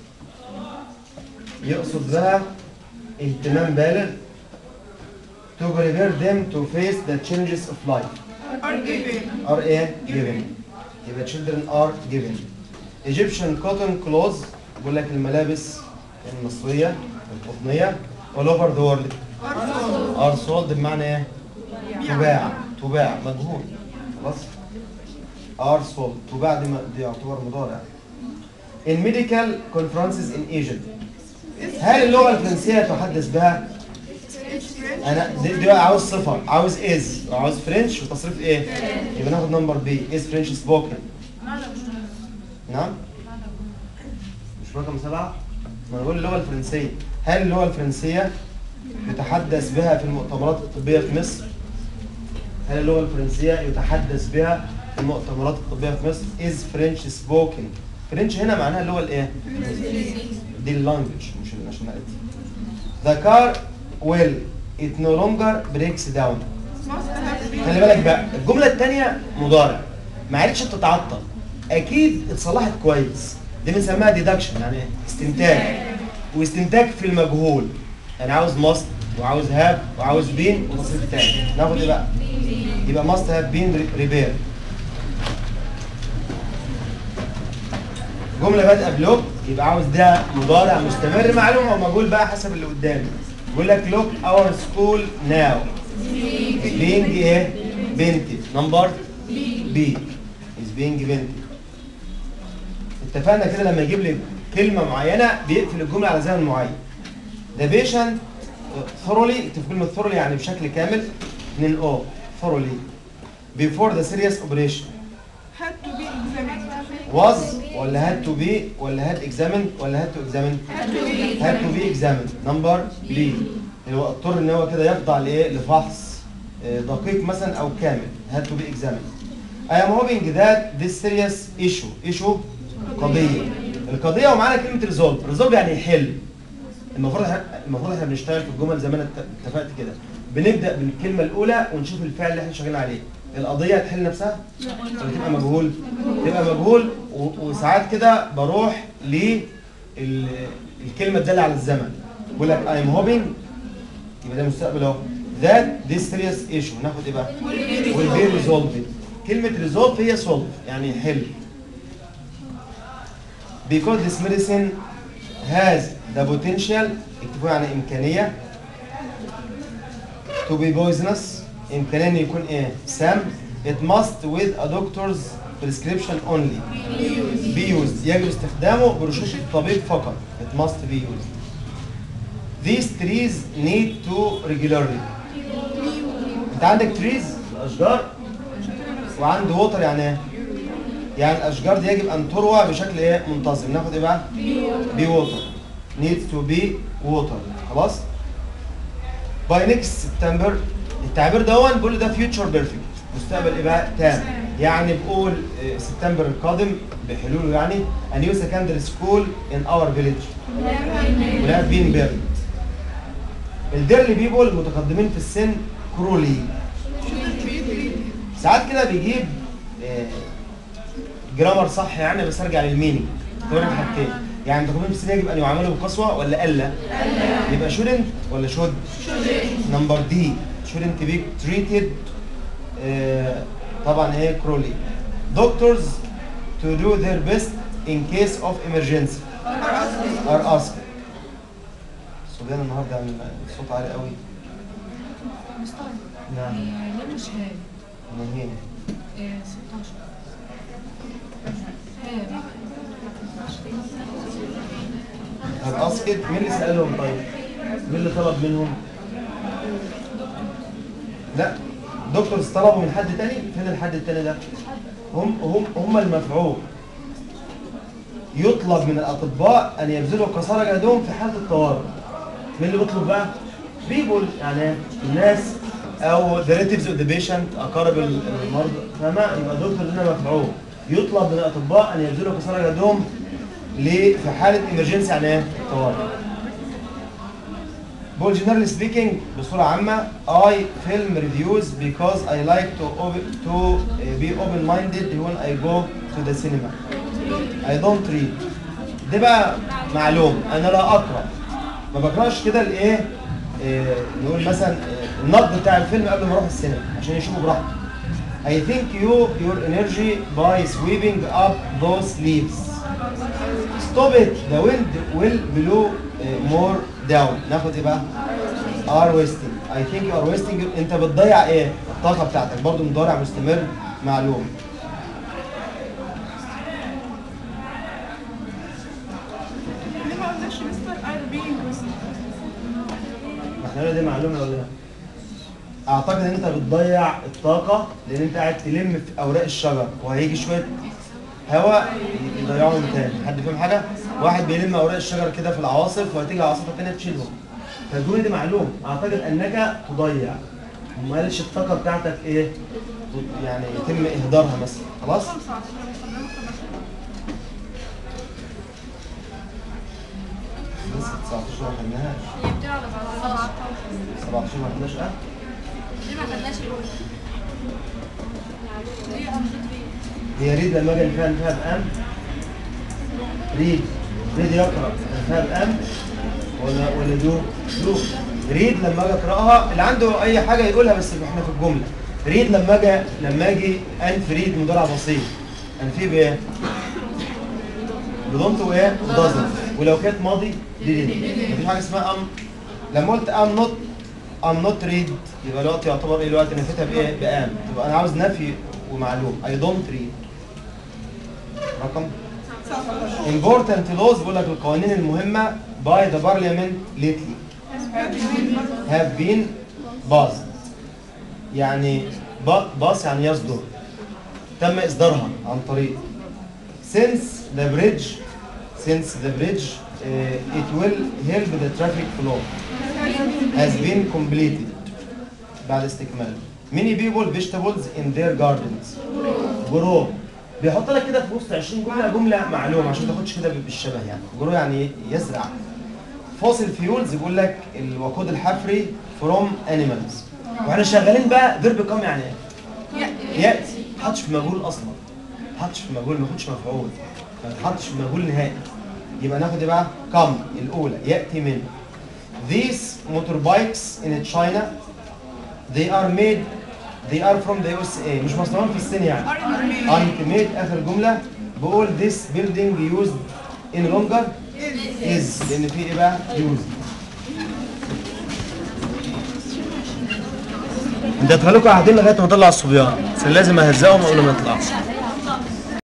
يقصد بها اهتمام بالغ. to prepare them to face the changes of life. are given. are ايه؟ given. يبقى children are given. Egyptian cotton clothes بقول لك الملابس المصرية القطنية all over the world are sold بمعنى ايه؟ تباع تباع مجهول خلاص. are sold تباع دي, دي يعتبر مضارع. in medical conferences in Egypt. هل اللغة الفرنسية تحدث بها؟ أنا دي, دي عاوز صفة عاوز is وعاوز فرنش وتصريف ايه؟ يبقى ناخد نمبر بي is French spoken. نعم؟ مش رقم سبعة؟ ما أنا بقول اللغة الفرنسية. هل اللغة الفرنسية يتحدث بها في المؤتمرات الطبية في مصر؟ هل اللغة الفرنسية يتحدث بها في المؤتمرات الطبية في مصر؟ is French spoken. فرنش هنا معناها اللغة الإيه؟ دي اللانجوج مش الناشوناليتي. The car will it no longer breaks down. خلي بالك بقى الجملة الثانية مضارع ما عادتش تتعطل. اكيد اتصلحت كويس. دي بنسميها ديدكشن يعني استنتاج واستنتاج في المجهول. يعني عاوز ماست وعاوز هاب وعاوز بين وتصريف تاني. ناخد ايه بقى؟ يبقى must have been repaired. جملة بادئة بلوك يبقى عاوز ده مضارع مستمر معلوم او مجهول بقى حسب اللي قدامي. بيقول لك look our school now is being ايه؟ painted. نمبر بي is being painted. اتفقنا كده لما يجيب لي كلمة معينة بيقفل الجملة على زمن معين. The patient thoroughly اكتب كلمة thoroughly يعني بشكل كامل. اتنين او thoroughly before the serious operation had to be examined. was ولا had to be ولا had examined ولا had to examine؟ had to be had to be examined. نمبر بي اللي هو اضطر ان هو كده يخضع لايه؟ لفحص آه، دقيق مثلا او كامل. had to be examined. I am hoping that this serious issue issue قضية. القضية ومعانا كلمة resolve. resolve يعني يحل. المفروض المفروض احنا بنشتغل في الجمل زي ما انا اتفقت كده. بنبدأ بالكلمة الأولى ونشوف الفعل اللي احنا شغالين عليه. القضية هتحل نفسها؟ ولا تبقى مجهول؟ تبقى مجهول و- وساعات كده بروح للكلمة الدالة على الزمن. بقول لك I'm hoping يبقى ده مستقبل اهو. that this serious issue ناخد ايه بقى؟ will be resolved. كلمة resolve هي solve يعني يحل. because this medicine has the potential اكتبوا يعني إمكانية to be poisonous إمكانية إن يكون إيه؟ سام. it must with a doctor's prescription only be used يجب استخدامه برشوش الطبيب فقط. it must be used. these trees need to regularly أنت عندك trees الأشجار وعند water يعني إيه؟ يعني الأشجار دي يجب أن تروى بشكل إيه؟ منتظم. ناخد إيه بقى؟ be water needs to be water. خلاص؟ by next September التعبير ده بيقول ده future perfect مستقبل ايه بقى؟ تام. يعني بقول آه، سبتمبر القادم بحلوله يعني a new secondary school in our village will have been built. الديرلي بيبول المتقدمين في السن كرولي. ساعات كده بيجيب آه، جرامر صح يعني بس ارجع للمينينج. تقول حاجتين يعني المتقدمين في السن يجب ان يعاملوا بقسوه ولا الا؟ يبقى shouldn't ولا should؟ نمبر دي shouldn't be treated آه، طبعا ايه كرولي. doctors to do their best in case of emergency are asked. الصبيان النهارده يعني الصوت عالي قوي. نعم ليه مش هاي؟ من هنا إيه، ستاشر. هاي. are asked. مين اللي سألهم طيب؟ مين اللي طلب منهم؟ لا دكتورز طلبوا من حد تاني. فين الحد التاني ده؟ هم هم هم المفعول. يطلب من الاطباء ان يبذلوا قصارى جهدهم في حاله الطوارئ. مين اللي بيطلب بقى؟ بيبول يعني الناس او the relatives of the patient اقارب المرضى. فما يبقى دكتور هنا مفعول. يطلب من الاطباء ان يبذلوا قصارى جهدهم ليه؟ في حاله emergency يعني ايه؟ طوارئ. بقول generally speaking بصورة عامة I film reviews because I like to open, to be open-minded when I go to the cinema. I don't read. ده بقى معلوم أنا لا أقرأ. ما بقرأش كده الإيه؟ إيه نقول مثلا إيه النقد بتاع الفيلم قبل ما أروح السينما عشان يشوفوا براحته. I thank you your energy by sweeping up those leaves. Stop it. The wind will blow uh, more down. ناخد ايه بقى؟ are wasting. I think you are wasting. انت بتضيع ايه؟ الطاقة بتاعتك. برضو مضارع مستمر معلوم. ليه ما قلناش مستر are being wasted؟ ما احنا قلنا دي معلومة ولا لا؟ اعتقد ان انت بتضيع الطاقة لان انت قاعد تلم في اوراق الشجر وهيجي شوية هواء يضيعهم تاني. حد فاهم حاجة؟ واحد بيلم اوراق الشجر كده في العواصف وهتيجي عواصف تانية تشيلهم. فالجملة دي معلوم. اعتقد انك تضيع. وما قالش الطاقة بتاعتك ايه؟ يعني يتم اهدارها مثلا. خلاص؟ لسه تسعتاشر ما خدناهاش. هي بتلعب على سبعتاشر ما خدناش اه؟ ليه ما خدناش الأولى؟ ليه أنشط فيه؟ هي ريد لما اجي الفعل فيها بأم ريد ريد يقرأ فيها بأم ولا ولا دو دو ريد لما اجي اقراها اللي عنده اي حاجه يقولها بس احنا في الجمله ريد لما اجي لما اجي انفي ريد مضارع بسيط انفيه بايه؟ بدونت وايه؟ دازنت. ولو كانت ماضي ديدنت. مفيش حاجه اسمها ام. لما قلت ام نوت ام نوت ريد يبقى الوقت يعتبر ايه الوقت نفيتها بايه؟ بام. يبقى انا عاوز نفي ومعلوم اي دونت ريد. رقم important laws بيقول لك القوانين المهمه by the parliament lately have been passed. يعني باص يعني يصدر، تم اصدارها عن طريق since the bridge since the bridge uh, it will help the traffic flow has been completed. بعد استكمال many people vegetables in their gardens grow. بيحط لك كده في وسط عشرين جمله جمله معلومه عشان ما تاخدش كده بالشبه يعني. grow يعني يزرع. fossil fuels بيقول لك الوقود الحفري from animals. واحنا شغالين بقى فيرب كم يعني ايه؟ ياتي. ما تحطش في مجهول اصلا. ما تحطش في مجهول، ما تاخدش مفعول. ما تحطش في مجهول نهائي. يبقى ناخد ايه بقى؟ كم الاولى ياتي من. These motorbikes in China they are made they are from the يو إس إيه. مش مصنوعين في الصين يعني. aren't made اخر جمله بقول this building used in longer is لان في ايه بقى؟ used. انت هتخليكم قاعدين لغايه ما اطلع الصبيان، بس لازم اهزقهم قبل ما يطلعوا.